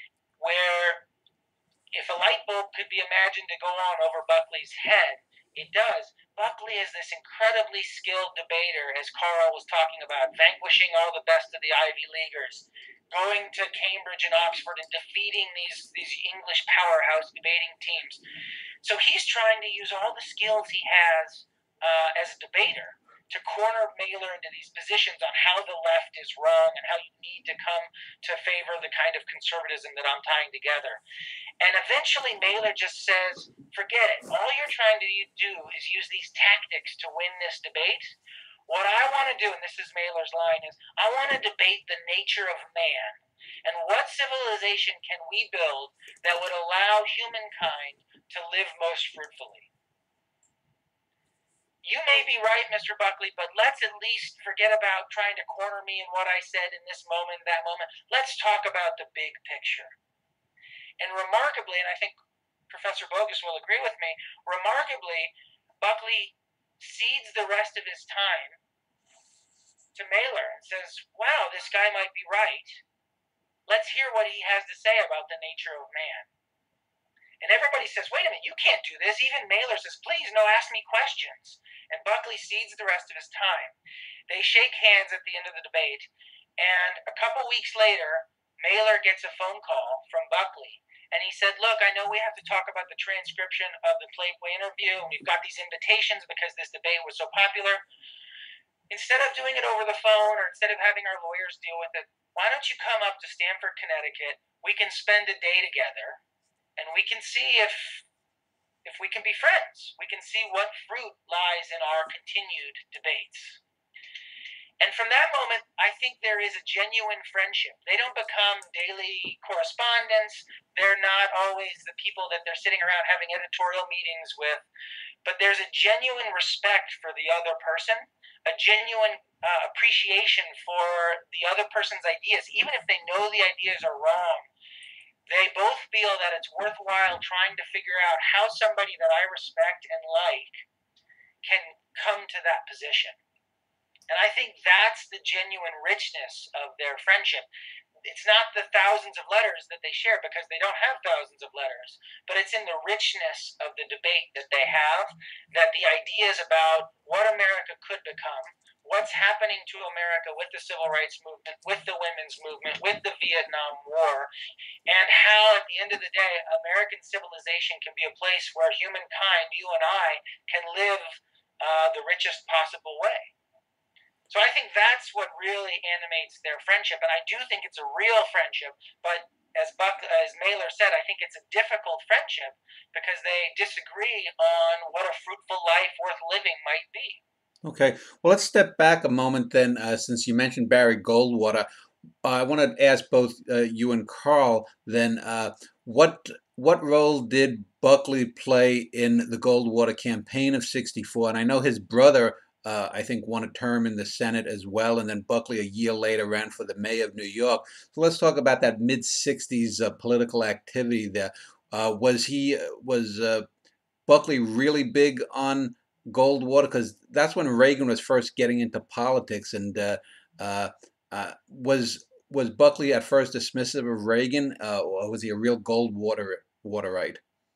where if a light bulb could be imagined to go on over Buckley's head, it does. Buckley is this incredibly skilled debater, as Carl was talking about, vanquishing all the best of the Ivy Leaguers, going to Cambridge and Oxford and defeating these, these English powerhouse debating teams. So he's trying to use all the skills he has uh, as a debater to corner Mailer into these positions on how the left is wrong and how you need to come to favor the kind of conservatism that I'm tying together. And eventually Mailer just says, forget it. All you're trying to do is use these tactics to win this debate. What I want to do, and this is Mailer's line, is I want to debate the nature of man. And what civilization can we build that would allow humankind to live most fruitfully? You may be right, Mister Buckley, but let's at least forget about trying to corner me in what I said in this moment, that moment. Let's talk about the big picture. And remarkably, and I think Professor Bogus will agree with me, remarkably, Buckley cedes the rest of his time to Mailer and says, wow, this guy might be right. Let's hear what he has to say about the nature of man. And everybody says, wait a minute, you can't do this. Even Mailer says, please, no, ask me questions. And Buckley cedes the rest of his time. They shake hands at the end of the debate. And a couple weeks later, Mailer gets a phone call from Buckley. And he said, look, I know we have to talk about the transcription of the Playboy interview. And we've got these invitations because this debate was so popular. Instead of doing it over the phone or instead of having our lawyers deal with it, why don't you come up to Stamford, Connecticut? We can spend a day together. And we can see if if we can be friends. We can see what fruit lies in our continued debates. And from that moment, I think there is a genuine friendship. They don't become daily correspondents. They're not always the people that they're sitting around having editorial meetings with. But there's a genuine respect for the other person, a genuine uh, appreciation for the other person's ideas. Even if they know the ideas are wrong, they both feel that it's worthwhile trying to figure out how somebody that I respect and like can come to that position. And I think that's the genuine richness of their friendship. It's not the thousands of letters that they share, because they don't have thousands of letters, but it's in the richness of the debate that they have, that the ideas about what America could become, what's happening to America with the civil rights movement, with the women's movement, with the Vietnam War, and how at the end of the day, American civilization can be a place where humankind, you and I, can live uh, the richest possible way. So I think that's what really animates their friendship, and I do think it's a real friendship, but as Buck, as Mailer said, I think it's a difficult friendship because they disagree on what a fruitful life worth living might be. Okay, well, let's step back a moment then, uh, since you mentioned Barry Goldwater. Uh, I want to ask both uh, you and Carl then, uh, what what role did Buckley play in the Goldwater campaign of sixty-four? And I know his brother, uh, I think, won a term in the Senate as well, and then Buckley a year later ran for the mayor of New York. So let's talk about that mid sixties uh, political activity there. Uh, was he, was uh, Buckley really big on Goldwater? Because that's when Reagan was first getting into politics, and uh, uh, uh, was was Buckley at first dismissive of Reagan, uh, or was he a real Goldwater Waterite?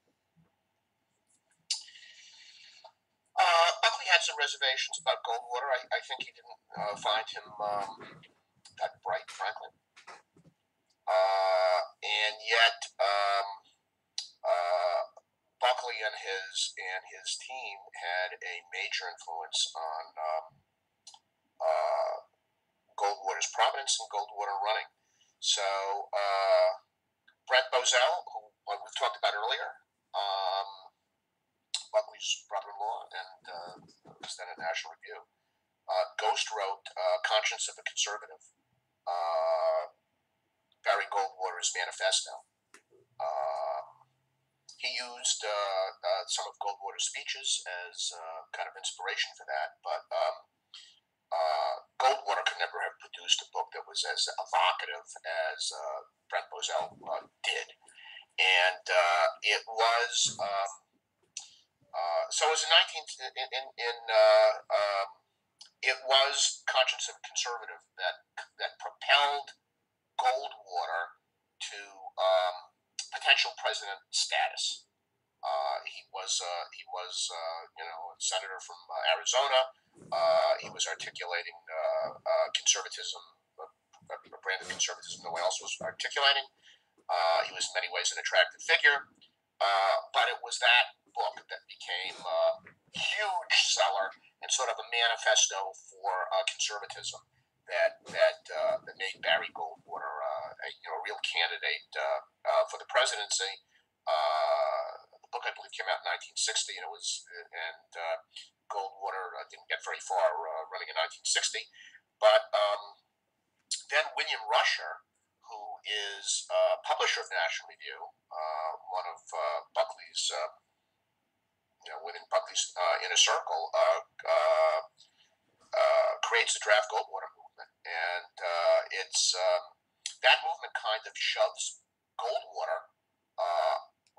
Uh, Buckley had some reservations about Goldwater. I, I think he didn't uh, find him um, that bright, frankly. Uh, and yet, um, uh, Buckley and his and his team had a major influence on um, uh, Goldwater's prominence and Goldwater running. So uh, Brent Bozell, who we've talked about earlier, um, Buckley's brother-in-law, and uh, was then at National Review, uh, ghost wrote uh, "Conscience of a Conservative," uh, Barry Goldwater's manifesto. Uh, he used uh, uh, some of Goldwater's speeches as uh, kind of inspiration for that, but um, uh, Goldwater could never have produced a book that was as evocative as uh, Brent Bozell uh, did, and uh, it was. Um, uh, so it was in nineteen in in, in uh, um, it was Conscience of a Conservative that that propelled Goldwater to um, potential president status. Uh, he was uh, he was uh, you know a senator from uh, Arizona. Uh, he was articulating uh, uh, conservatism, a, a brand of conservatism no one else was articulating. Uh, he was in many ways an attractive figure, uh, but it was that book that became a huge seller and sort of a manifesto for uh, conservatism that that uh, that made Barry Goldwater uh, a you know a real candidate uh, uh, for the presidency. Uh, the book, I believe, came out in nineteen sixty, and it was and uh, Goldwater uh, didn't get very far uh, running in nineteen sixty. But um, then William Rusher, who is uh, publisher of National Review, uh, one of uh, Buckley's, uh, you know, within Buckley's uh, inner circle, uh, uh, uh, creates the draft Goldwater movement, and uh, it's um, that movement kind of shoves Goldwater uh,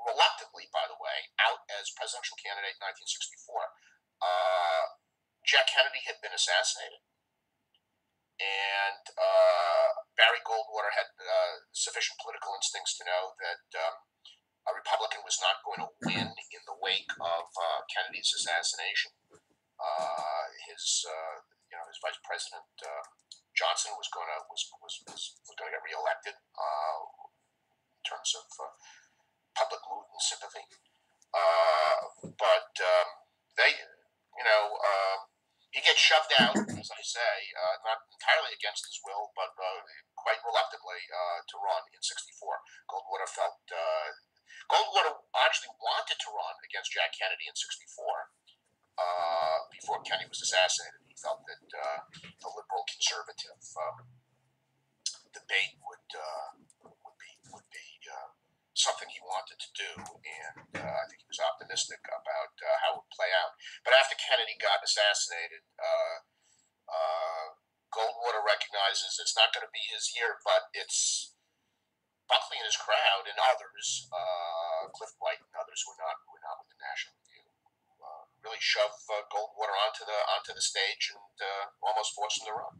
reluctantly, by the way, out as presidential candidate in nineteen sixty-four. Uh, Jack Kennedy had been assassinated, and uh, Barry Goldwater had uh, sufficient political instincts to know that um, a Republican was not going to win in the wake of uh, Kennedy's assassination. Uh, his, uh, you know, his vice president uh, Johnson was going to was was was, was going to get reelected uh, in terms of uh, public mood and sympathy. Uh, but um, they, you know. Uh, He gets shoved out, as I say, uh, not entirely against his will, but uh, quite reluctantly uh, to run in sixty-four. Goldwater felt uh, Goldwater actually wanted to run against Jack Kennedy in sixty-four uh, before Kennedy was assassinated. He felt that uh, the liberal conservative uh, debate would uh, would be would be uh, something he wanted to do, and uh, I think he was optimistic about uh, how it would play out. But after Kennedy got assassinated, uh, uh, Goldwater recognizes it's not going to be his year, but it's Buckley and his crowd and others, uh, Cliff White and others who were not who were not with the National Review, uh, really shove uh, Goldwater onto the onto the stage and uh, almost force him to run.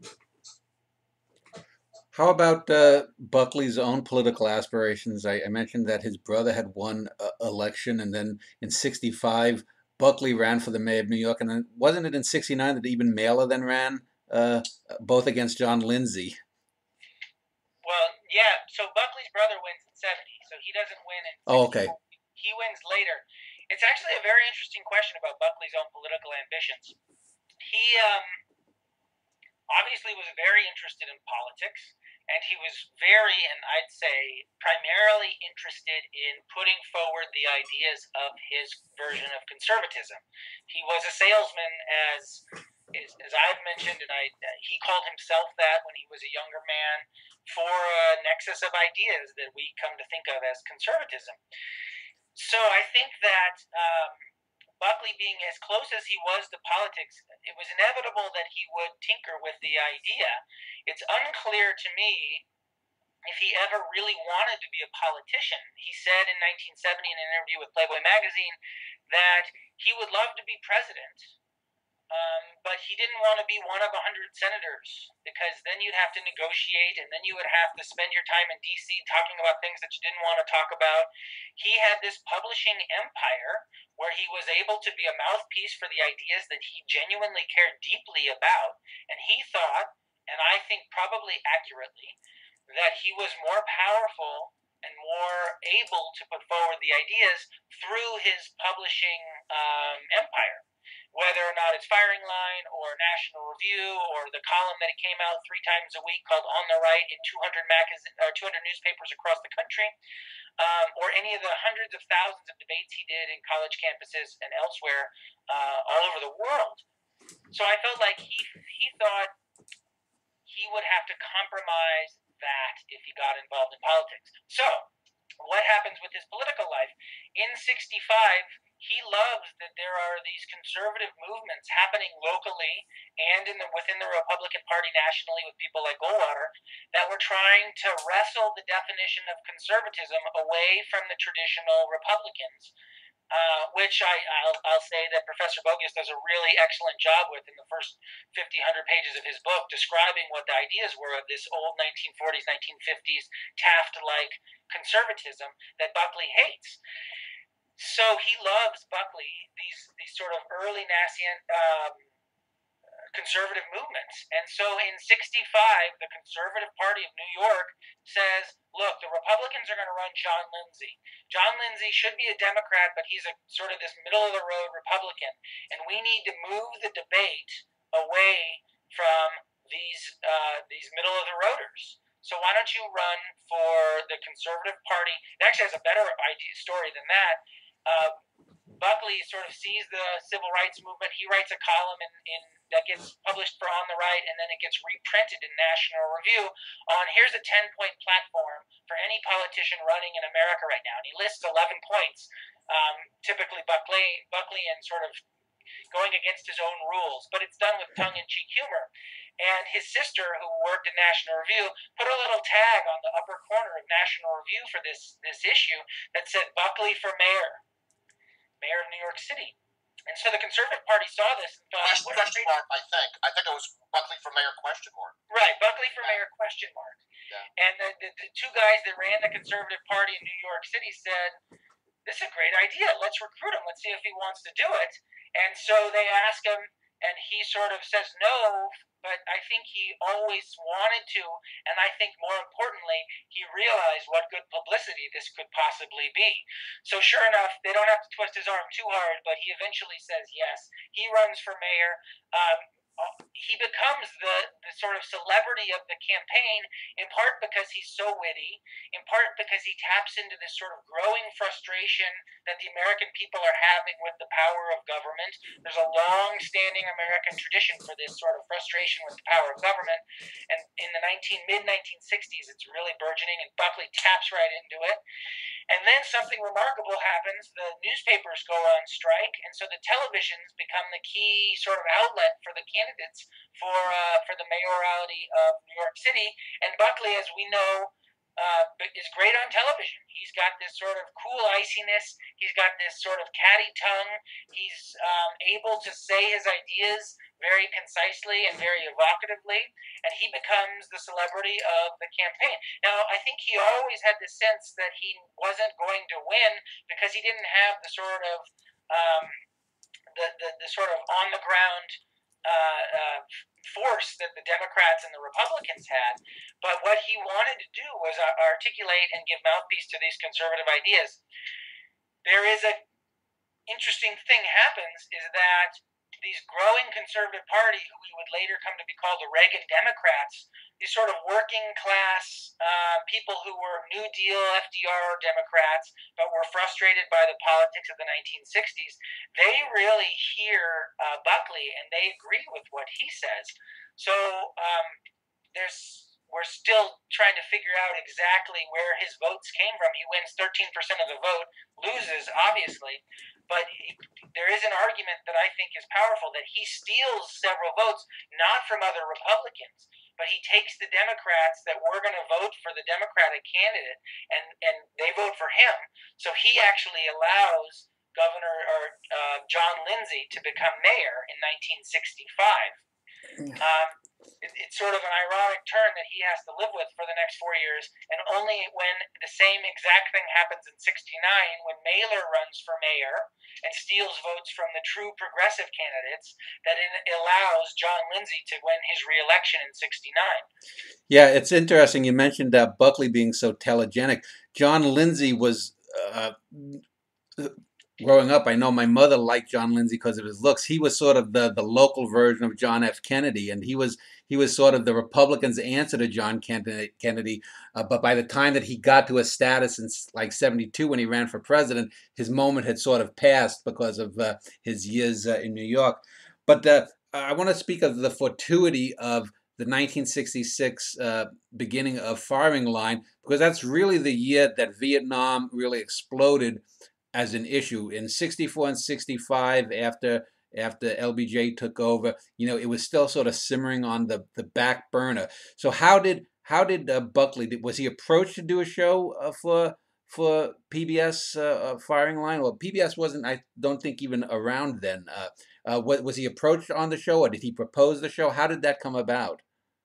How about uh, Buckley's own political aspirations? I, I mentioned that his brother had won uh, election, and then in sixty-five, Buckley ran for the mayor of New York, and then wasn't it in sixty-nine that even Mailer then ran, uh, both against John Lindsay? Well, yeah, so Buckley's brother wins in seventy, so he doesn't win in sixty. Oh, okay. He wins later. It's actually a very interesting question about Buckley's own political ambitions. He um, obviously was very interested in politics. And he was very, and I'd say primarily interested in putting forward the ideas of his version of conservatism. He was a salesman, as as, as I've mentioned, and I he called himself that when he was a younger man, for a nexus of ideas that we come to think of as conservatism. So I think that um, Buckley, being as close as he was to politics, it was inevitable that he would tinker with the idea. It's unclear to me if he ever really wanted to be a politician. He said in nineteen seventy in an interview with Playboy magazine that he would love to be president, um, but he didn't want to be one of a hundred senators, because then you'd have to negotiate, and then you would have to spend your time in D C talking about things that you didn't want to talk about. He had this publishing empire where he was able to be a mouthpiece for the ideas that he genuinely cared deeply about, and he thought, and I think probably accurately, that he was more powerful and more able to put forward the ideas through his publishing um, empire. Whether or not it's Firing Line or National Review or the column that he came out three times a week called On the Right in two hundred magazine or two hundred newspapers across the country, um, or any of the hundreds of thousands of debates he did in college campuses and elsewhere uh, all over the world. So I felt like he he thought he would have to compromise that if he got involved in politics. So what happens with his political life? In sixty-five, he loves that there are these conservative movements happening locally and in the, within the Republican Party nationally with people like Goldwater that were trying to wrestle the definition of conservatism away from the traditional Republicans, uh, which I, I'll, I'll say that Professor Bogus does a really excellent job with in the first fifty, one hundred pages of his book, describing what the ideas were of this old nineteen forties, nineteen fifties Taft-like conservatism that Buckley hates. So he loves Buckley, these these sort of early nascent um, conservative movements. And so in sixty-five, the Conservative Party of New York says, look, the Republicans are going to run John Lindsay. John Lindsay should be a Democrat, but he's a sort of this middle-of-the-road Republican. And we need to move the debate away from these uh, these middle-of-the-roaders. So why don't you run for the Conservative Party? It actually has a better idea, story than that. Uh, Buckley sort of sees the civil rights movement. He writes a column in, in that gets published for On the Right, and then it gets reprinted in National Review on here's a ten-point platform for any politician running in America right now. And he lists eleven points, um, typically Buckley, Buckley and sort of going against his own rules, but it's done with tongue-in-cheek humor. And his sister, who worked at National Review, put a little tag on the upper corner of National Review for this this issue that said Buckley for mayor, mayor of New York City. And so the Conservative Party saw this and thought, Question, question mark, I think. I think it was Buckley for mayor, question mark. Right, Buckley for mayor, question mark. Yeah. And the, the, the two guys that ran the Conservative Party in New York City said, this is a great idea. Let's recruit him. Let's see if he wants to do it. And so they ask him, and he sort of says no, but I think he always wanted to, and I think more importantly, he realized what good publicity this could possibly be. So sure enough, they don't have to twist his arm too hard, but he eventually says yes. He runs for mayor. Um, he becomes the, the sort of celebrity of the campaign, in part because he's so witty, in part because he taps into this sort of growing frustration that the American people are having with the power of government. There's a long-standing American tradition for this sort of frustration with the power of government, and in the mid nineteen sixties, it's really burgeoning, and Buckley taps right into it. And then something remarkable happens. The newspapers go on strike, and so the televisions become the key sort of outlet for the candidates for uh, for the mayoralty of New York City. And Buckley, as we know, uh, is great on television. He's got this sort of cool iciness. He's got this sort of catty tongue. He's um, able to say his ideas very concisely and very evocatively, and he becomes the celebrity of the campaign. Now, I think he always had the sense that he wasn't going to win because he didn't have the sort of um, the, the the sort of on the ground uh, uh, force that the Democrats and the Republicans had. But what he wanted to do was uh, articulate and give mouthpiece to these conservative ideas. There is a interesting thing happens is that these growing conservative party, who we would later come to be called the Reagan Democrats, these sort of working class uh, people who were New Deal, F D R Democrats, but were frustrated by the politics of the nineteen sixties, they really hear uh, Buckley and they agree with what he says. So um, there's we're still trying to figure out exactly where his votes came from. He wins thirteen percent of the vote, loses, obviously, but he, there is an argument that I think is powerful that he steals several votes, not from other Republicans, but he takes the Democrats that were going to vote for the Democratic candidate, and, and they vote for him. So he actually allows Governor or uh, John Lindsay to become mayor in nineteen sixty-five. Um, it, it's sort of an ironic turn that he has to live with for the next four years, and only when the same exact thing happens in sixty-nine, when Mailer runs for mayor and steals votes from the true progressive candidates, that it allows John Lindsay to win his reelection in sixty-nine. Yeah, it's interesting. You mentioned uh, Buckley being so telegenic. John Lindsay was... Uh, Growing up, I know my mother liked John Lindsay because of his looks. He was sort of the, the local version of John F. Kennedy, and he was he was sort of the Republicans' answer to John Kennedy. Uh, but by the time that he got to a status in like seventy-two when he ran for president, his moment had sort of passed because of uh, his years uh, in New York. But uh, I want to speak of the fortuity of the nineteen sixty-six uh, beginning of firing line, because that's really the year that Vietnam really exploded as an issue. In sixty-four and sixty-five, after after L B J took over, you know, it was still sort of simmering on the, the back burner. So how did how did uh, Buckley, was he approached to do a show uh, for for P B S uh, uh, Firing Line? Well, P B S wasn't, I don't think, even around then. Uh, uh, was, was he approached on the show, or did he propose the show? How did that come about?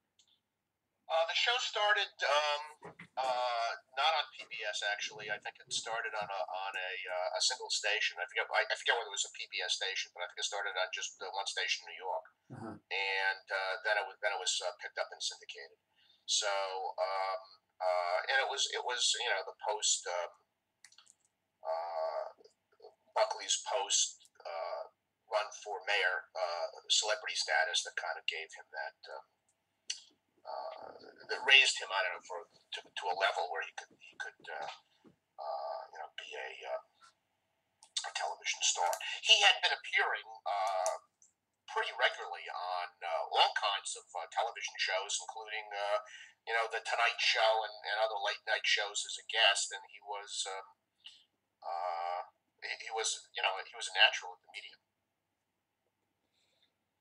Uh, the show started um, uh, not on P B S, actually. I think it started on a on a, uh, a single station. I forget I, I forget whether it was a P B S station, but I think it started on just uh, one station in New York, uh-huh. and uh, then it was then it was uh, picked up and syndicated. So um, uh, and it was it was you know the post um, uh, Buckley's post uh, run for mayor uh, celebrity status that kind of gave him that. Um, Uh, that raised him, I don't know, for to, to a level where he could he could uh, uh, you know be a, uh, a television star. He had been appearing uh, pretty regularly on uh, all kinds of uh, television shows, including uh, you know the Tonight Show and, and other late night shows as a guest, and he was um, uh, he, he was you know he was a natural at the medium.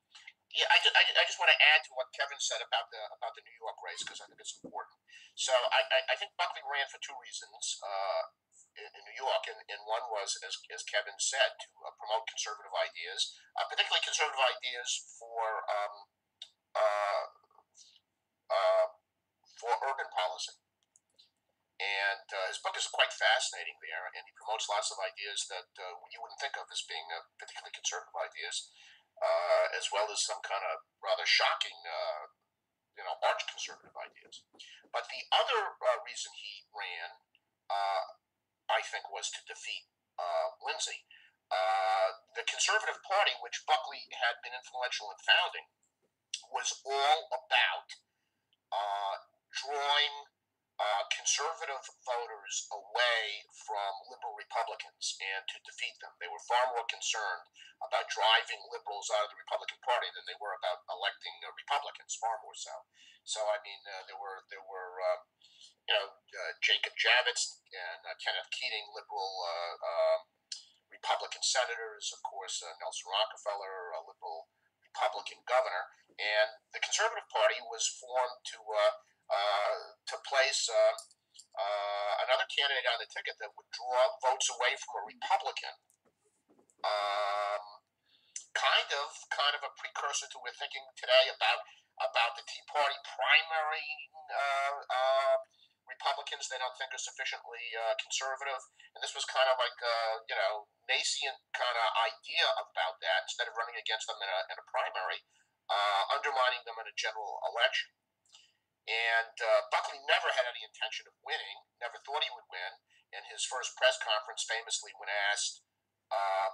Yeah, I, ju- I, ju- I just want to add to what Kevin said about the about the New York race because I think it's important. So I, I, I think Buckley ran for two reasons uh, in, in New York, and, and one was, as, as Kevin said, to uh, promote conservative ideas, uh, particularly conservative ideas for um, uh, uh, for urban policy. And uh, his book is quite fascinating there, and he promotes lots of ideas that uh, you wouldn't think of as being uh, particularly conservative ideas, uh, as well as some kind of rather shocking, uh, you know, arch conservative ideas. But the other uh, reason he ran, uh, I think, was to defeat uh, Lindsay. Uh, the Conservative Party, which Buckley had been influential in founding, was all about uh, drawing uh, conservative voters away from liberal Republicans and to defeat them. They were far more concerned about driving liberals out of the Republican Party than they were about electing uh, Republicans, far more so. So I mean, uh, there were there were uh, you know uh, Jacob Javits and uh, Kenneth Keating, liberal uh, uh, Republican senators, of course uh, Nelson Rockefeller, a liberal Republican governor, and the Conservative Party was formed to uh, uh, to place uh, uh, another candidate on the ticket that would draw votes away from a Republican. Um, kind of, kind of a precursor to we're thinking today about about the Tea Party primary uh, uh, Republicans they don't think are sufficiently uh, conservative, and this was kind of like a, you know, nascent kind of idea about that. Instead of running against them in a, in a primary, uh, undermining them in a general election. And uh, Buckley never had any intention of winning, never thought he would win. In his first press conference, famously, when asked, um,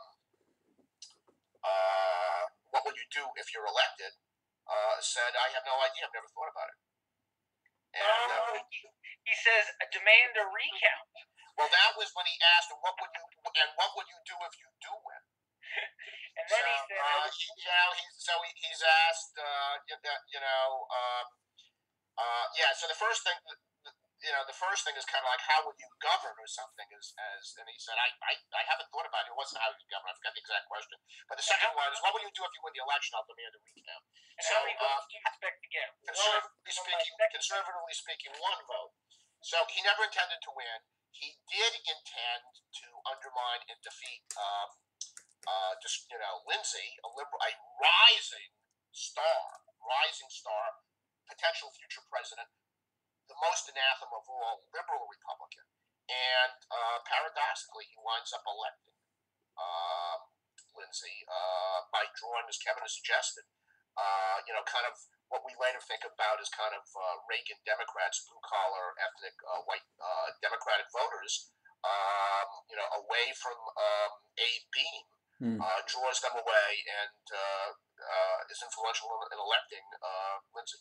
uh, what will you do if you're elected, uh, said, I have no idea, I've never thought about it. And, uh, Oh, he, he says, demand a recount. well, that was when he asked, what would you, and what would you do if you do win? And then So, he said, uh, he, you know, he's, so he, he's asked, uh, you, you know, um, uh, yeah, so the first thing, you know, the first thing is kind of like, how would you govern or something, as, as and he said, I, I, I haven't thought about it. It wasn't how you govern. I forgot the exact question. But the second one is, what will you do if you win the election? I'll demand a recount. and So, how many uh, votes do you expect to get? conservatively One, speaking, second. conservatively speaking, one vote. So he never intended to win. He did intend to undermine and defeat, um, uh, just you know, Lindsay, a liberal, a rising star, rising star, potential future president, the most anathema of all, liberal Republican, and uh, paradoxically, he winds up electing uh, Lindsay uh, by drawing, as Kevin has suggested, uh, you know, kind of what we later think about as kind of uh, Reagan Democrats, blue collar, ethnic, uh, white uh, Democratic voters, um, you know, away from um, Abe Beame, Hmm. uh, draws them away, and uh, uh, is influential in, in electing uh, Lindsay.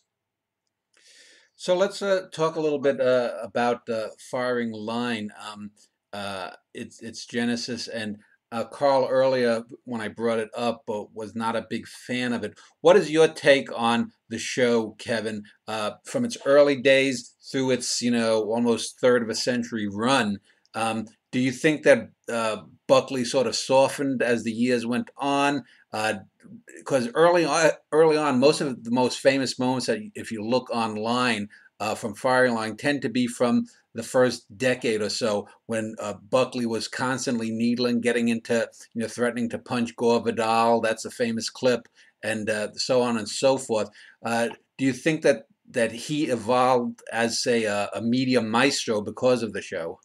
So let's uh, talk a little bit uh, about uh, Firing Line. Um, uh, its its genesis, and uh, Carl earlier when I brought it up, uh, was not a big fan of it. What is your take on the show, Kevin, uh, from its early days through its you know almost third of a century run? Um, do you think that uh, Buckley sort of softened as the years went on? Uh, because early on, early on, most of the most famous moments that if you look online uh, from Firing Line tend to be from the first decade or so, when uh, Buckley was constantly needling, getting into, you know, threatening to punch Gore Vidal. That's a famous clip, and uh, so on and so forth. Uh, do you think that that he evolved as, say, a, a media maestro because of the show?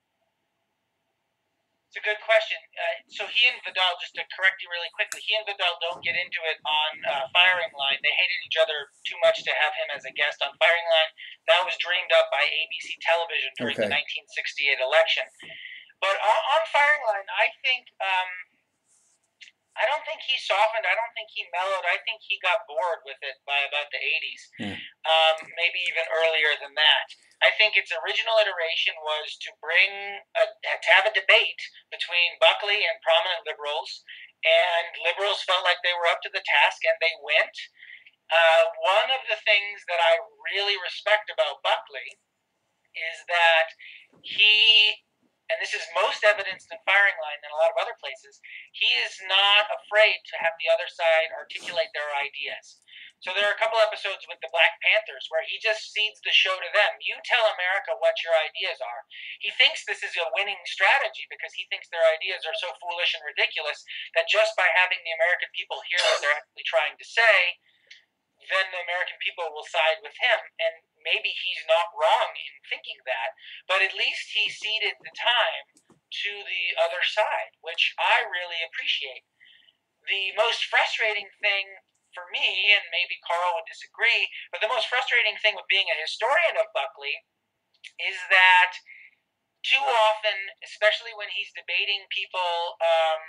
It's a good question. Uh, so he and Vidal, just to correct you really quickly, he and Vidal don't get into it on uh, Firing Line. They hated each other too much to have him as a guest on Firing Line. That was dreamed up by A B C Television during Okay. the nineteen sixty-eight election. But on, on Firing Line, I think um, I don't think he softened. I don't think he mellowed. I think he got bored with it by about the eighties, Yeah. um, maybe even earlier than that. I think its original iteration was to bring a, to have a debate between Buckley and prominent liberals, and liberals felt like they were up to the task, and they went. Uh, one of the things that I really respect about Buckley is that he and this is most evidenced in Firing Line than a lot of other places, he is not afraid to have the other side articulate their ideas. So there are a couple episodes with the Black Panthers where he just cedes the show to them. You tell America what your ideas are. He thinks this is a winning strategy because he thinks their ideas are so foolish and ridiculous that just by having the American people hear what they're actually trying to say, then the American people will side with him. And maybe he's not wrong in thinking that, but at least he ceded the time to the other side, which I really appreciate. The most frustrating thing for me, and maybe Carl would disagree, but the most frustrating thing with being a historian of Buckley is that too often, especially when he's debating people um,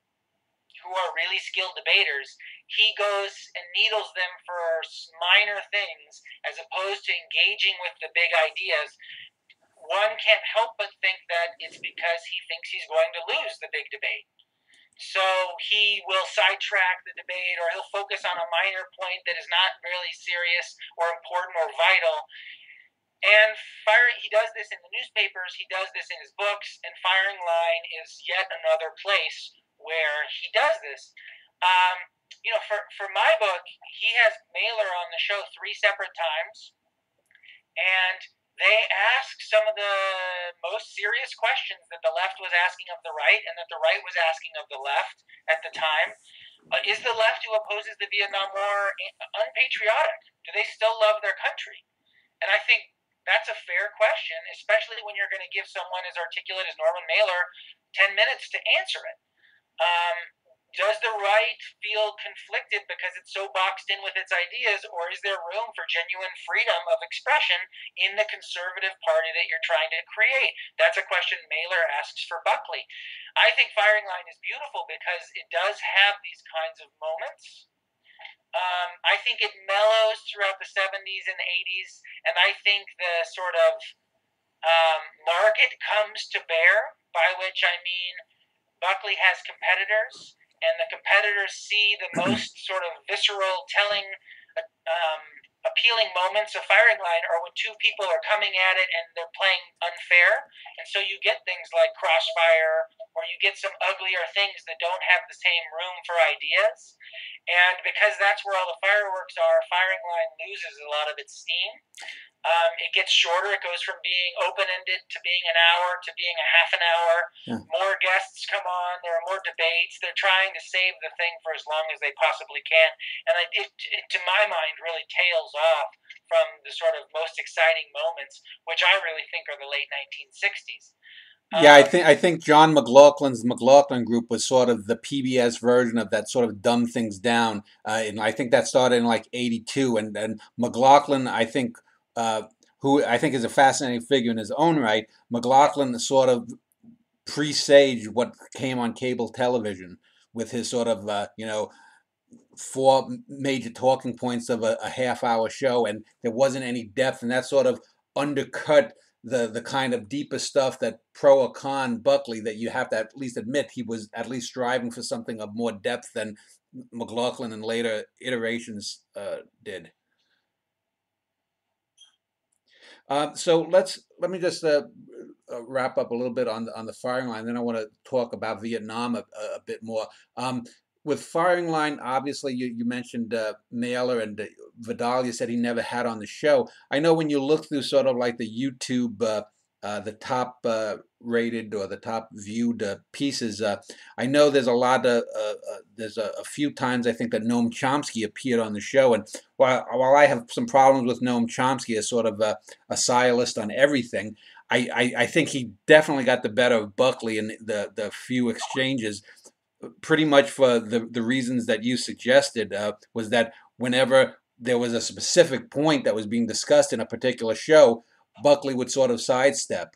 who are really skilled debaters, he goes and needles them for minor things as opposed to engaging with the big ideas. One can't help but think that it's because he thinks he's going to lose the big debate. So he will sidetrack the debate, or he'll focus on a minor point that is not really serious or important or vital. And firing, he does this in the newspapers, he does this in his books, and Firing Line is yet another place where he does this. Um, you know, for, for my book, he has Mailer on the show three separate times, and they ask some of the most serious questions that the left was asking of the right and that the right was asking of the left at the time. Uh, is the left who opposes the Vietnam War unpatriotic? Do they still love their country? And I think that's a fair question, especially when you're going to give someone as articulate as Norman Mailer ten minutes to answer it. Um, does the right feel conflicted because it's so boxed in with its ideas, or is there room for genuine freedom of expression in the conservative party that you're trying to create? That's a question Mailer asks for Buckley. I think Firing Line is beautiful because it does have these kinds of moments. Um, I think it mellows throughout the seventies and eighties, and I think the sort of um, market comes to bear, by which I mean Buckley has competitors, and the competitors see the most sort of visceral, telling, um, appealing moments of Firing Line are when two people are coming at it and they're playing unfair, and so you get things like Crossfire, or you get some uglier things that don't have the same room for ideas. And because that's where all the fireworks are, Firing Line loses a lot of its steam. Um, it gets shorter. It goes from being open-ended to being an hour to being a half an hour. Yeah. More guests come on. There are more debates. They're trying to save the thing for as long as they possibly can. And I, it, it, to my mind, really tails off from the sort of most exciting moments, which I really think are the late nineteen sixties. Yeah, I think I think John McLaughlin's McLaughlin Group was sort of the P B S version of that sort of dumb things down, uh, and I think that started in like eighty-two. And and McLaughlin, I think, uh, who I think is a fascinating figure in his own right. McLaughlin sort of presaged what came on cable television with his sort of uh, you know four major talking points of a, a half-hour show, and there wasn't any depth, and that sort of undercut the the kind of deeper stuff that pro or con Buckley, that you have to at least admit he was at least striving for something of more depth than McLaughlin and later iterations uh, did. Uh, so let's let me just uh, wrap up a little bit on the, on the Firing Line. Then I want to talk about Vietnam a, a bit more. Um, with Firing Line, obviously you, you mentioned uh, Mailer and uh, Vidal. You said he never had on the show. I know when you look through sort of like the YouTube, uh, uh, the top uh, rated or the top viewed uh, pieces, uh, I know there's a lot of, uh, uh, there's a, a few times I think that Noam Chomsky appeared on the show. And while, while I have some problems with Noam Chomsky as sort of a, a sciolist on everything, I, I, I think he definitely got the better of Buckley in the, the few exchanges, pretty much for the, the reasons that you suggested, uh, was that whenever there was a specific point that was being discussed in a particular show, Buckley would sort of sidestep.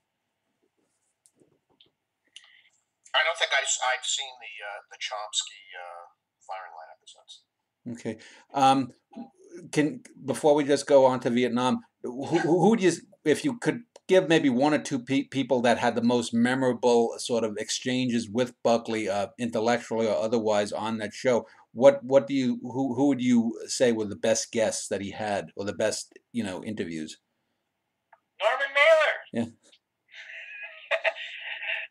I don't think I've, I've seen the uh, the Chomsky uh, Firing Line episodes. Okay. Um, can before we just go on to Vietnam, who, who do you, if you could give maybe one or two pe people that had the most memorable sort of exchanges with Buckley, uh, intellectually or otherwise, on that show, what what do you who who would you say were the best guests that he had, or the best, you know, interviews? Norman Mailer. Yeah.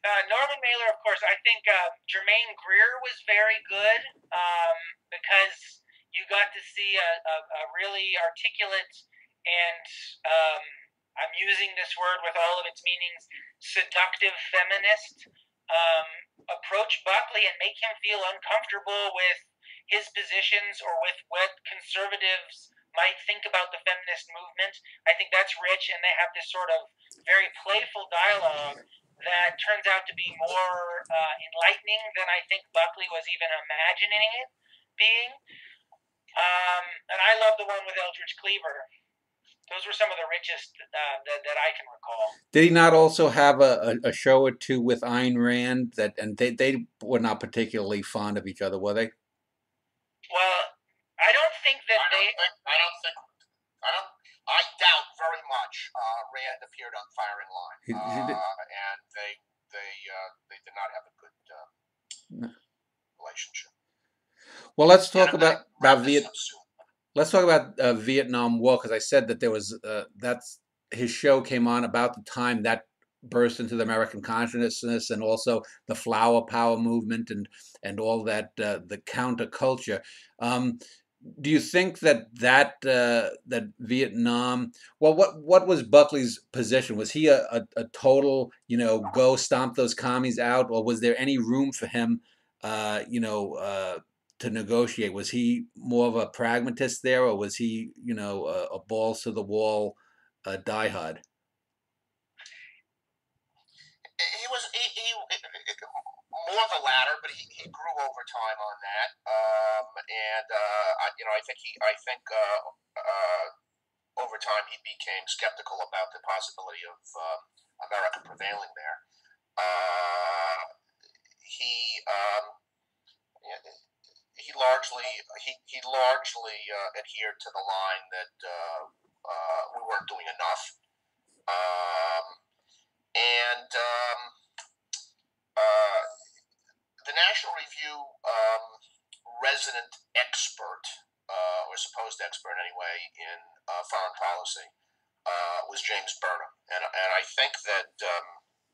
Uh, Norman Mailer, of course. I think uh, Germaine Greer was very good um, because you got to see a, a, a really articulate and um, I'm using this word with all of its meanings, seductive feminist um, approach Buckley and make him feel uncomfortable with his positions or with what conservatives might think about the feminist movement. I think that's rich, and they have this sort of very playful dialogue that turns out to be more uh, enlightening than I think Buckley was even imagining it being. Um, and I love the one with Eldridge Cleaver. Those were some of the richest uh, that, that I can recall. Did he not also have a, a, a show or two with Ayn Rand that, and they, they were not particularly fond of each other, were they? Well, I don't think that I don't they. Think, I don't think. I don't. I doubt very much. Uh, Rand appeared on Firing Line, He, he did, uh, and they they uh, they did not have a good uh, no. relationship. Well, let's talk And about I about wrap Viet. this up soon. Let's talk about uh, Vietnam War, because I said that there was uh, that's his show came on about the time that burst into the American consciousness, and also the Flower Power movement and and all that uh, the counterculture. Um, do you think that that uh, that Vietnam? Well, what what was Buckley's position? Was he a, a, a total, you know, go stomp those commies out, or was there any room for him, uh, you know? Uh, to negotiate? Was he more of a pragmatist there, or was he, you know, a, a balls to the wall, uh, diehard? He was he, he, more the latter, but he, he grew over time on that. Um, and uh, I, you know, I think he I think uh, uh, over time he became skeptical about the possibility of uh, America prevailing there. Uh, he um, he largely he, he largely uh, adhered to the line that uh, uh, we weren't doing enough, um, and um, uh, the National Review um, resident expert, uh, or supposed expert anyway, in uh, foreign policy uh, was James Burnham, and and I think that. Um,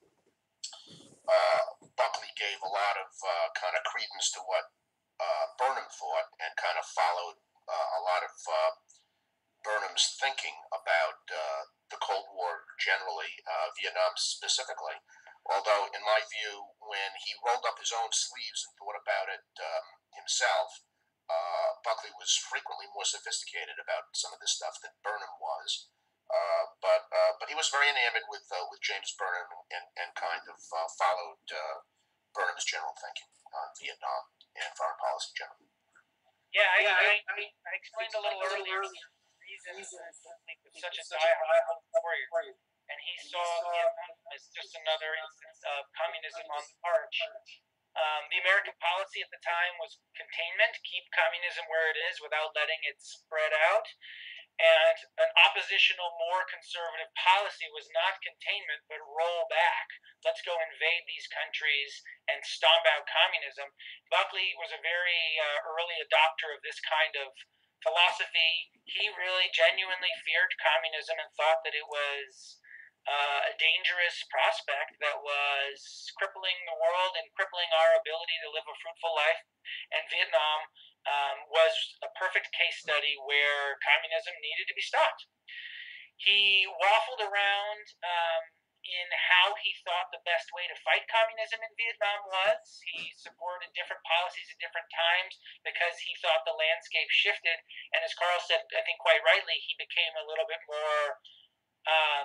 uh, Buckley gave a lot of uh, kind of credence to what Uh, Burnham thought, and kind of followed uh, a lot of uh, Burnham's thinking about uh, the Cold War generally, uh, Vietnam specifically. Although, in my view, when he rolled up his own sleeves and thought about it um, himself, uh, Buckley was frequently more sophisticated about some of this stuff than Burnham was. Uh, but uh, but he was very enamored with uh, with James Burnham, and, and kind of uh, followed uh, Burnham's general thinking on Vietnam and foreign policy generally. Yeah, I, yeah, I, I, I explained a little earlier reasons with such a diehard warrior, and he saw Vietnam as just another instance of communism on the march. Um, the American policy at the time was containment, keep communism where it is without letting it spread out. And an oppositional, more conservative policy was not containment, but roll back. Let's go invade these countries and stomp out communism. Buckley was a very uh, early adopter of this kind of philosophy. He really genuinely feared communism and thought that it was uh, a dangerous prospect that was crippling the world and crippling our ability to live a fruitful life. And Vietnam Um, was a perfect case study where communism needed to be stopped. He waffled around um, in how he thought the best way to fight communism in Vietnam was. He supported different policies at different times because he thought the landscape shifted. And as Carl said, I think quite rightly, he became a little bit more um,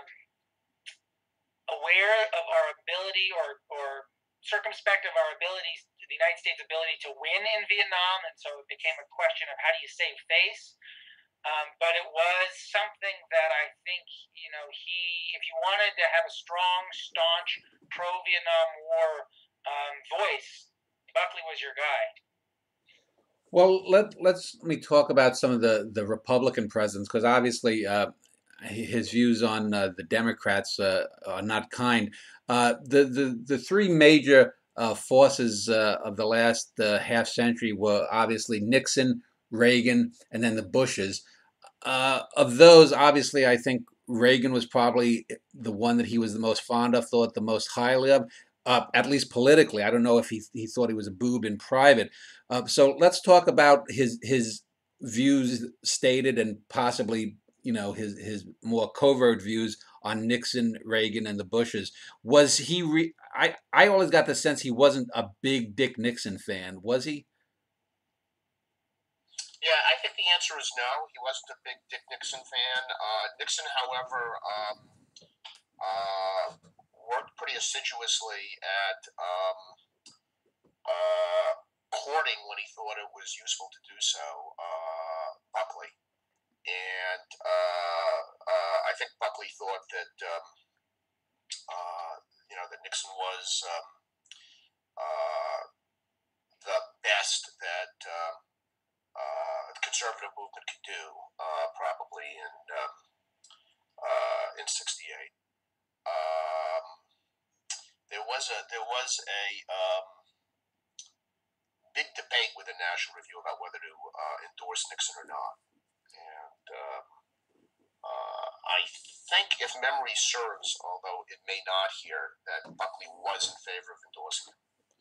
aware of our ability or, or circumspect of our abilities, the United States' ability to win in Vietnam, and so it became a question of how do you save face. Um, but it was something that I think, you know, he, if you wanted to have a strong, staunch pro-Vietnam War um, voice, Buckley was your guy. Well, let let's let me talk about some of the the Republican presidents, because obviously uh, his views on uh, the Democrats uh, are not kind. Uh, the the the three major uh, forces uh, of the last uh, half century were obviously Nixon, Reagan, and then the Bushes. Uh, of those, obviously, I think Reagan was probably the one that he was the most fond of, thought the most highly of. uh, at least politically. I don't know if he he thought he was a boob in private. Uh, so let's talk about his his views stated and possibly you know his his more covert views on Nixon, Reagan, and the Bushes. Was he? Re- I I always got the sense he wasn't a big Dick Nixon fan. Was he? Yeah, I think the answer is no. He wasn't a big Dick Nixon fan. Uh, Nixon, however, um, uh, worked pretty assiduously at um, uh, courting when he thought it was useful to do so, uh, Buckley. And uh, uh, I think Buckley thought that um, uh, you know that Nixon was um, uh, the best that uh, uh, the conservative movement could do, uh, probably in um, uh, in sixty-eight. Um, there was a there was a um, big debate with the National Review about whether to uh, endorse Nixon or not, and um, uh, I think, if memory serves, although it may not here, that Buckley was in favor of endorsing him.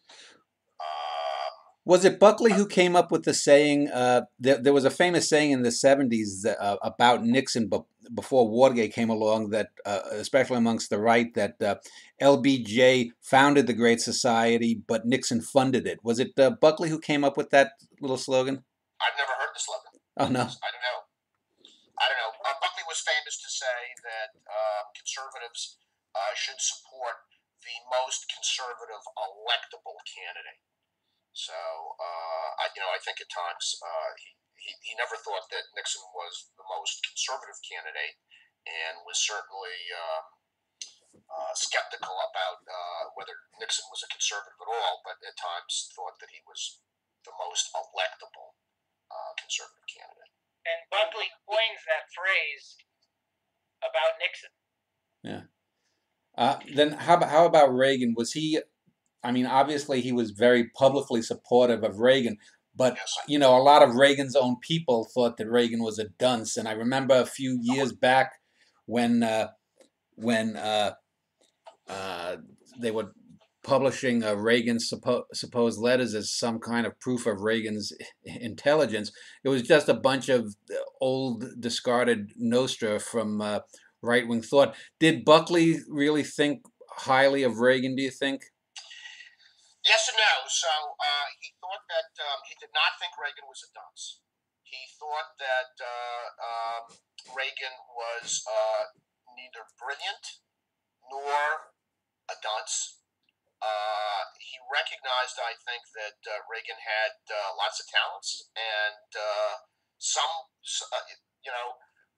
Um, Was it Buckley who came up with the saying? Uh, there, there was a famous saying in the seventies that, uh, about Nixon, but before Watergate came along, that uh, especially amongst the right, that uh, L B J founded the Great Society, but Nixon funded it. Was it uh, Buckley who came up with that little slogan? I've never heard the slogan. Oh no. I don't know. I don't know. Uh, Buckley was famous to say that uh, conservatives uh, should support the most conservative electable candidate. So, uh, I, you know, I think at times uh, he, he, he never thought that Nixon was the most conservative candidate, and was certainly um, uh, skeptical about uh, whether Nixon was a conservative at all, but at times thought that he was the most electable uh, conservative candidate. And Buckley coins that phrase about Nixon. Yeah. Uh, then how about how about Reagan? Was he? I mean, obviously he was very publicly supportive of Reagan, but Yes. you know, a lot of Reagan's own people thought that Reagan was a dunce. And I remember a few years back when uh, when uh, uh, they were publishing uh, Reagan's suppo- supposed letters as some kind of proof of Reagan's intelligence. It was just a bunch of old, discarded nostra from uh, right-wing thought. Did Buckley really think highly of Reagan, do you think? Yes and no. So uh, he thought that um, he did not think Reagan was a dunce. He thought that uh, um, Reagan was uh, neither brilliant nor a dunce. Uh, he recognized, I think, that uh, Reagan had uh, lots of talents, and uh, some, uh, you know,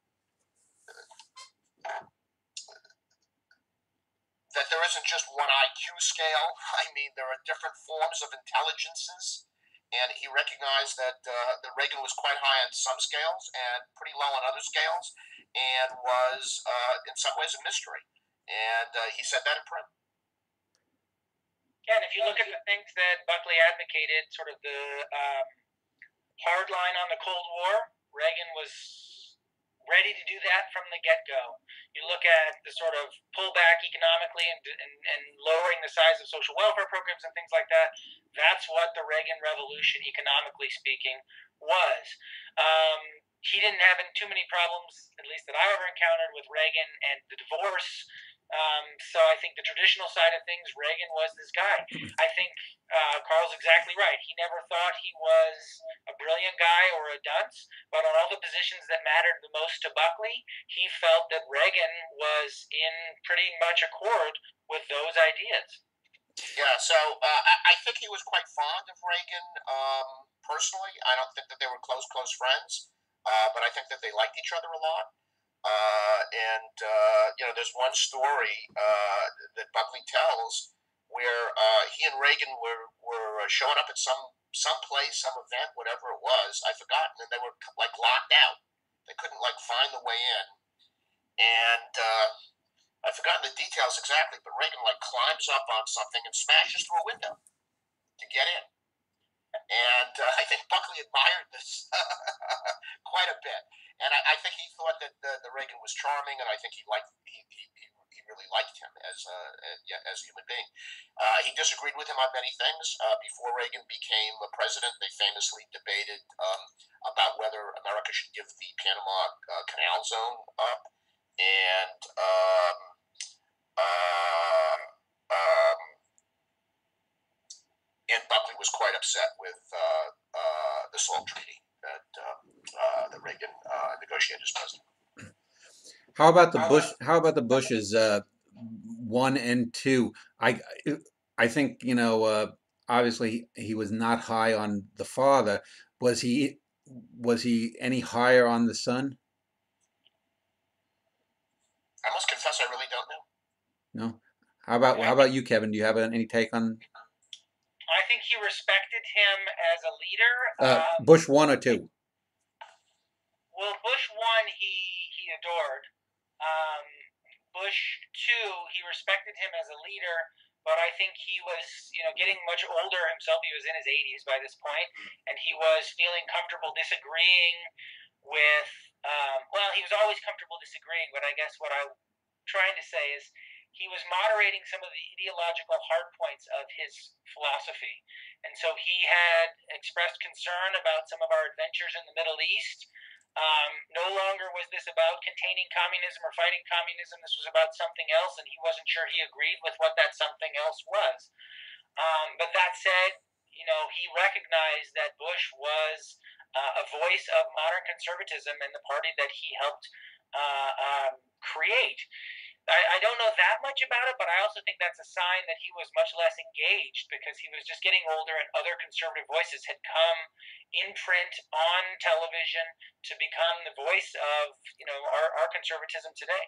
that there isn't just one I Q scale. I mean, there are different forms of intelligences, and he recognized that uh, that Reagan was quite high on some scales and pretty low on other scales, and was uh, in some ways a mystery. And uh, he said that in print. Yeah, and if you look at the things that Buckley advocated, sort of the um, hard line on the Cold War, Reagan was ready to do that from the get-go. You look at the sort of pullback economically and, and, and lowering the size of social welfare programs and things like that. That's what the Reagan Revolution, economically speaking, was. Um, he didn't have too many problems, at least that I ever encountered, with Reagan and the divorce. Um, so I think the traditional side of things, Reagan was this guy. I think uh, Carl's exactly right. He never thought he was a brilliant guy or a dunce, but on all the positions that mattered the most to Buckley, he felt that Reagan was in pretty much accord with those ideas. Yeah, so uh, I, I think he was quite fond of Reagan um, personally. I don't think that they were close, close friends, uh, but I think that they liked each other a lot. Uh, and, uh, you know, there's one story uh, that Buckley tells where uh, he and Reagan were, were showing up at some some place, some event, whatever it was, I've forgotten, and they were, like, locked out. They couldn't, like, find the way in. And uh, I've forgotten the details exactly, but Reagan, like, climbs up on something and smashes through a window to get in. And uh, I think Buckley admired this quite a bit. And I, I think he thought that the, the Reagan was charming, and I think he liked he, he, he really liked him as a, yeah, as a human being. Uh, he disagreed with him on many things. Uh, before Reagan became a president, they famously debated um, about whether America should give the Panama uh, Canal Zone up, and um, uh, um, and Buckley was quite upset with uh, uh, the SALT treaty that uh, uh, that Reagan uh, negotiated as president. How about the Bush? How about the Bushes, uh, one and two? I I think you know. Uh, obviously, he was not high on the father. Was he? Was he any higher on the son? I must confess, I really don't know. No. How about how about you, Kevin? Do you have any take on? I think he respected him as a leader. Uh, Um, Bush one or two? Well, Bush one, he he adored. Um, Bush two, he respected him as a leader, but I think he was, you know, getting much older himself. He was in his eighties by this point, and he was feeling comfortable disagreeing with. Um, well, he was always comfortable disagreeing, but I guess what I'm trying to say is he was moderating some of the ideological hard points of his philosophy, and so he had expressed concern about some of our adventures in the Middle East. Um, no longer was this about containing communism or fighting communism. This was about something else, and he wasn't sure he agreed with what that something else was. Um, but that said, you know, he recognized that Bush was uh, a voice of modern conservatism and the party that he helped uh, um, create. I, I don't know that much about it, but I also think that's a sign that he was much less engaged because he was just getting older and other conservative voices had come in print, on television, to become the voice of, you know, our, our conservatism today.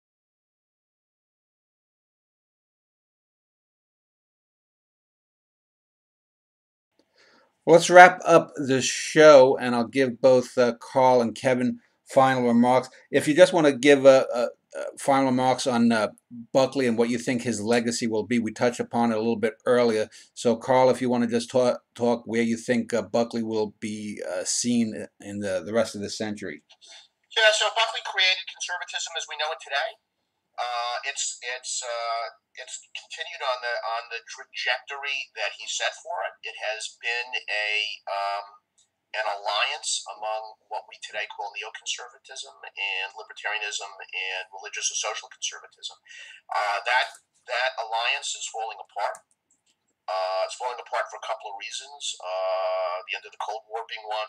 Let's wrap up the show, and I'll give both uh, Carl and Kevin final remarks. If you just want to give a, a, a final remarks on uh, Buckley and what you think his legacy will be, we touched upon it a little bit earlier. So, Carl, if you want to just talk, talk where you think uh, Buckley will be uh, seen in the, the rest of the century. Yeah, so Buckley created conservatism as we know it today. Uh, it's it's uh, it's continued on the on the trajectory that he set for it. It has been a um, an alliance among what we today call neoconservatism and libertarianism and religious or social conservatism. Uh, that that alliance is falling apart. Uh, it's falling apart for a couple of reasons. Uh, the end of the Cold War being one.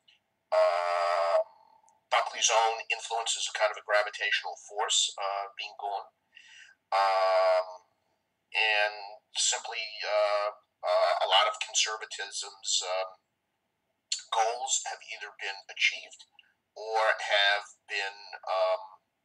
Uh, Buckley's own influence is kind of a gravitational force uh, being gone. Um, and simply uh, uh, a lot of conservatism's um, goals have either been achieved or have been um,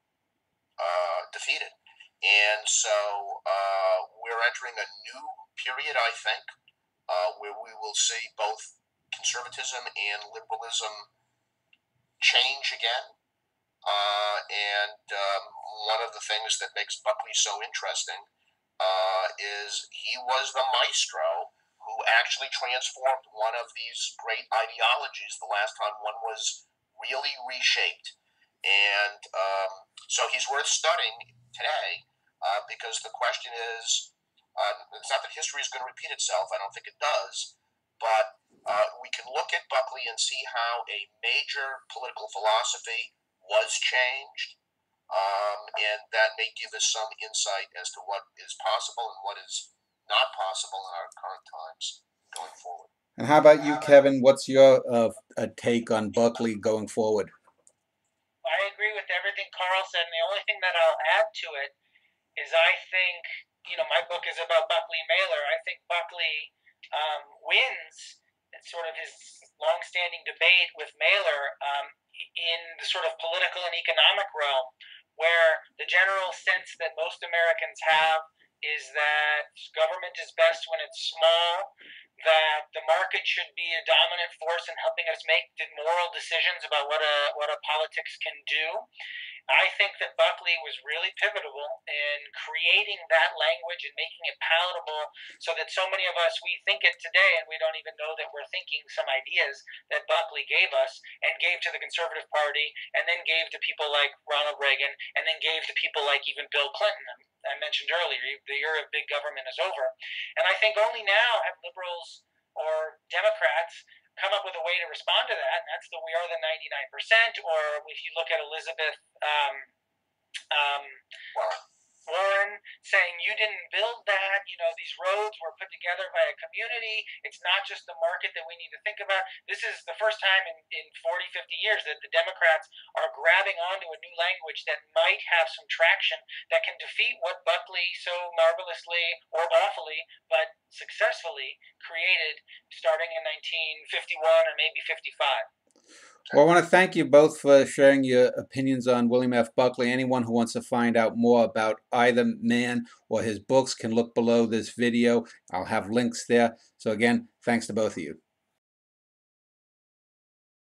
uh, defeated. And so uh, we're entering a new period, I think, uh, where we will see both conservatism and liberalism change again. Uh, and um, one of the things that makes Buckley so interesting uh, is he was the maestro who actually transformed one of these great ideologies the last time one was really reshaped. And um, so he's worth studying today uh, because the question is, uh, it's not that history is going to repeat itself, I don't think it does, but uh, we can look at Buckley and see how a major political philosophy was changed, um, and that may give us some insight as to what is possible and what is not possible in our current times going forward. And how about you, Kevin? What's your uh, take on Buckley going forward? I agree with everything Carl said, and the only thing that I'll add to it is I think, you know, my book is about Buckley Mailer. I think Buckley um, wins sort of his long-standing debate with Mailer um, in the sort of political and economic realm, where the general sense that most Americans have is that government is best when it's small, that the market should be a dominant force in helping us make the moral decisions about what a what a politics can do. I think that Buckley was really pivotal in creating that language and making it palatable so that so many of us, we think it today and we don't even know that we're thinking some ideas that Buckley gave us and gave to the Conservative Party and then gave to people like Ronald Reagan and then gave to people like even Bill Clinton. I mentioned earlier, the era of big government is over. And I think only now have liberals or Democrats come up with a way to respond to that, and that's the "we are the ninety-nine percent," or if you look at Elizabeth um, um, Warren saying, you didn't build that, you know, these roads were put together by a community, it's not just the market that we need to think about. This is the first time in, in forty, fifty years that the Democrats are grabbing onto a new language that might have some traction, that can defeat what Buckley so marvelously, or awfully, but successfully created starting in nineteen fifty-one or maybe fifty-five. Well, I want to thank you both for sharing your opinions on William F. Buckley. Anyone who wants to find out more about either man or his books can look below this video. I'll have links there. So again, thanks to both of you.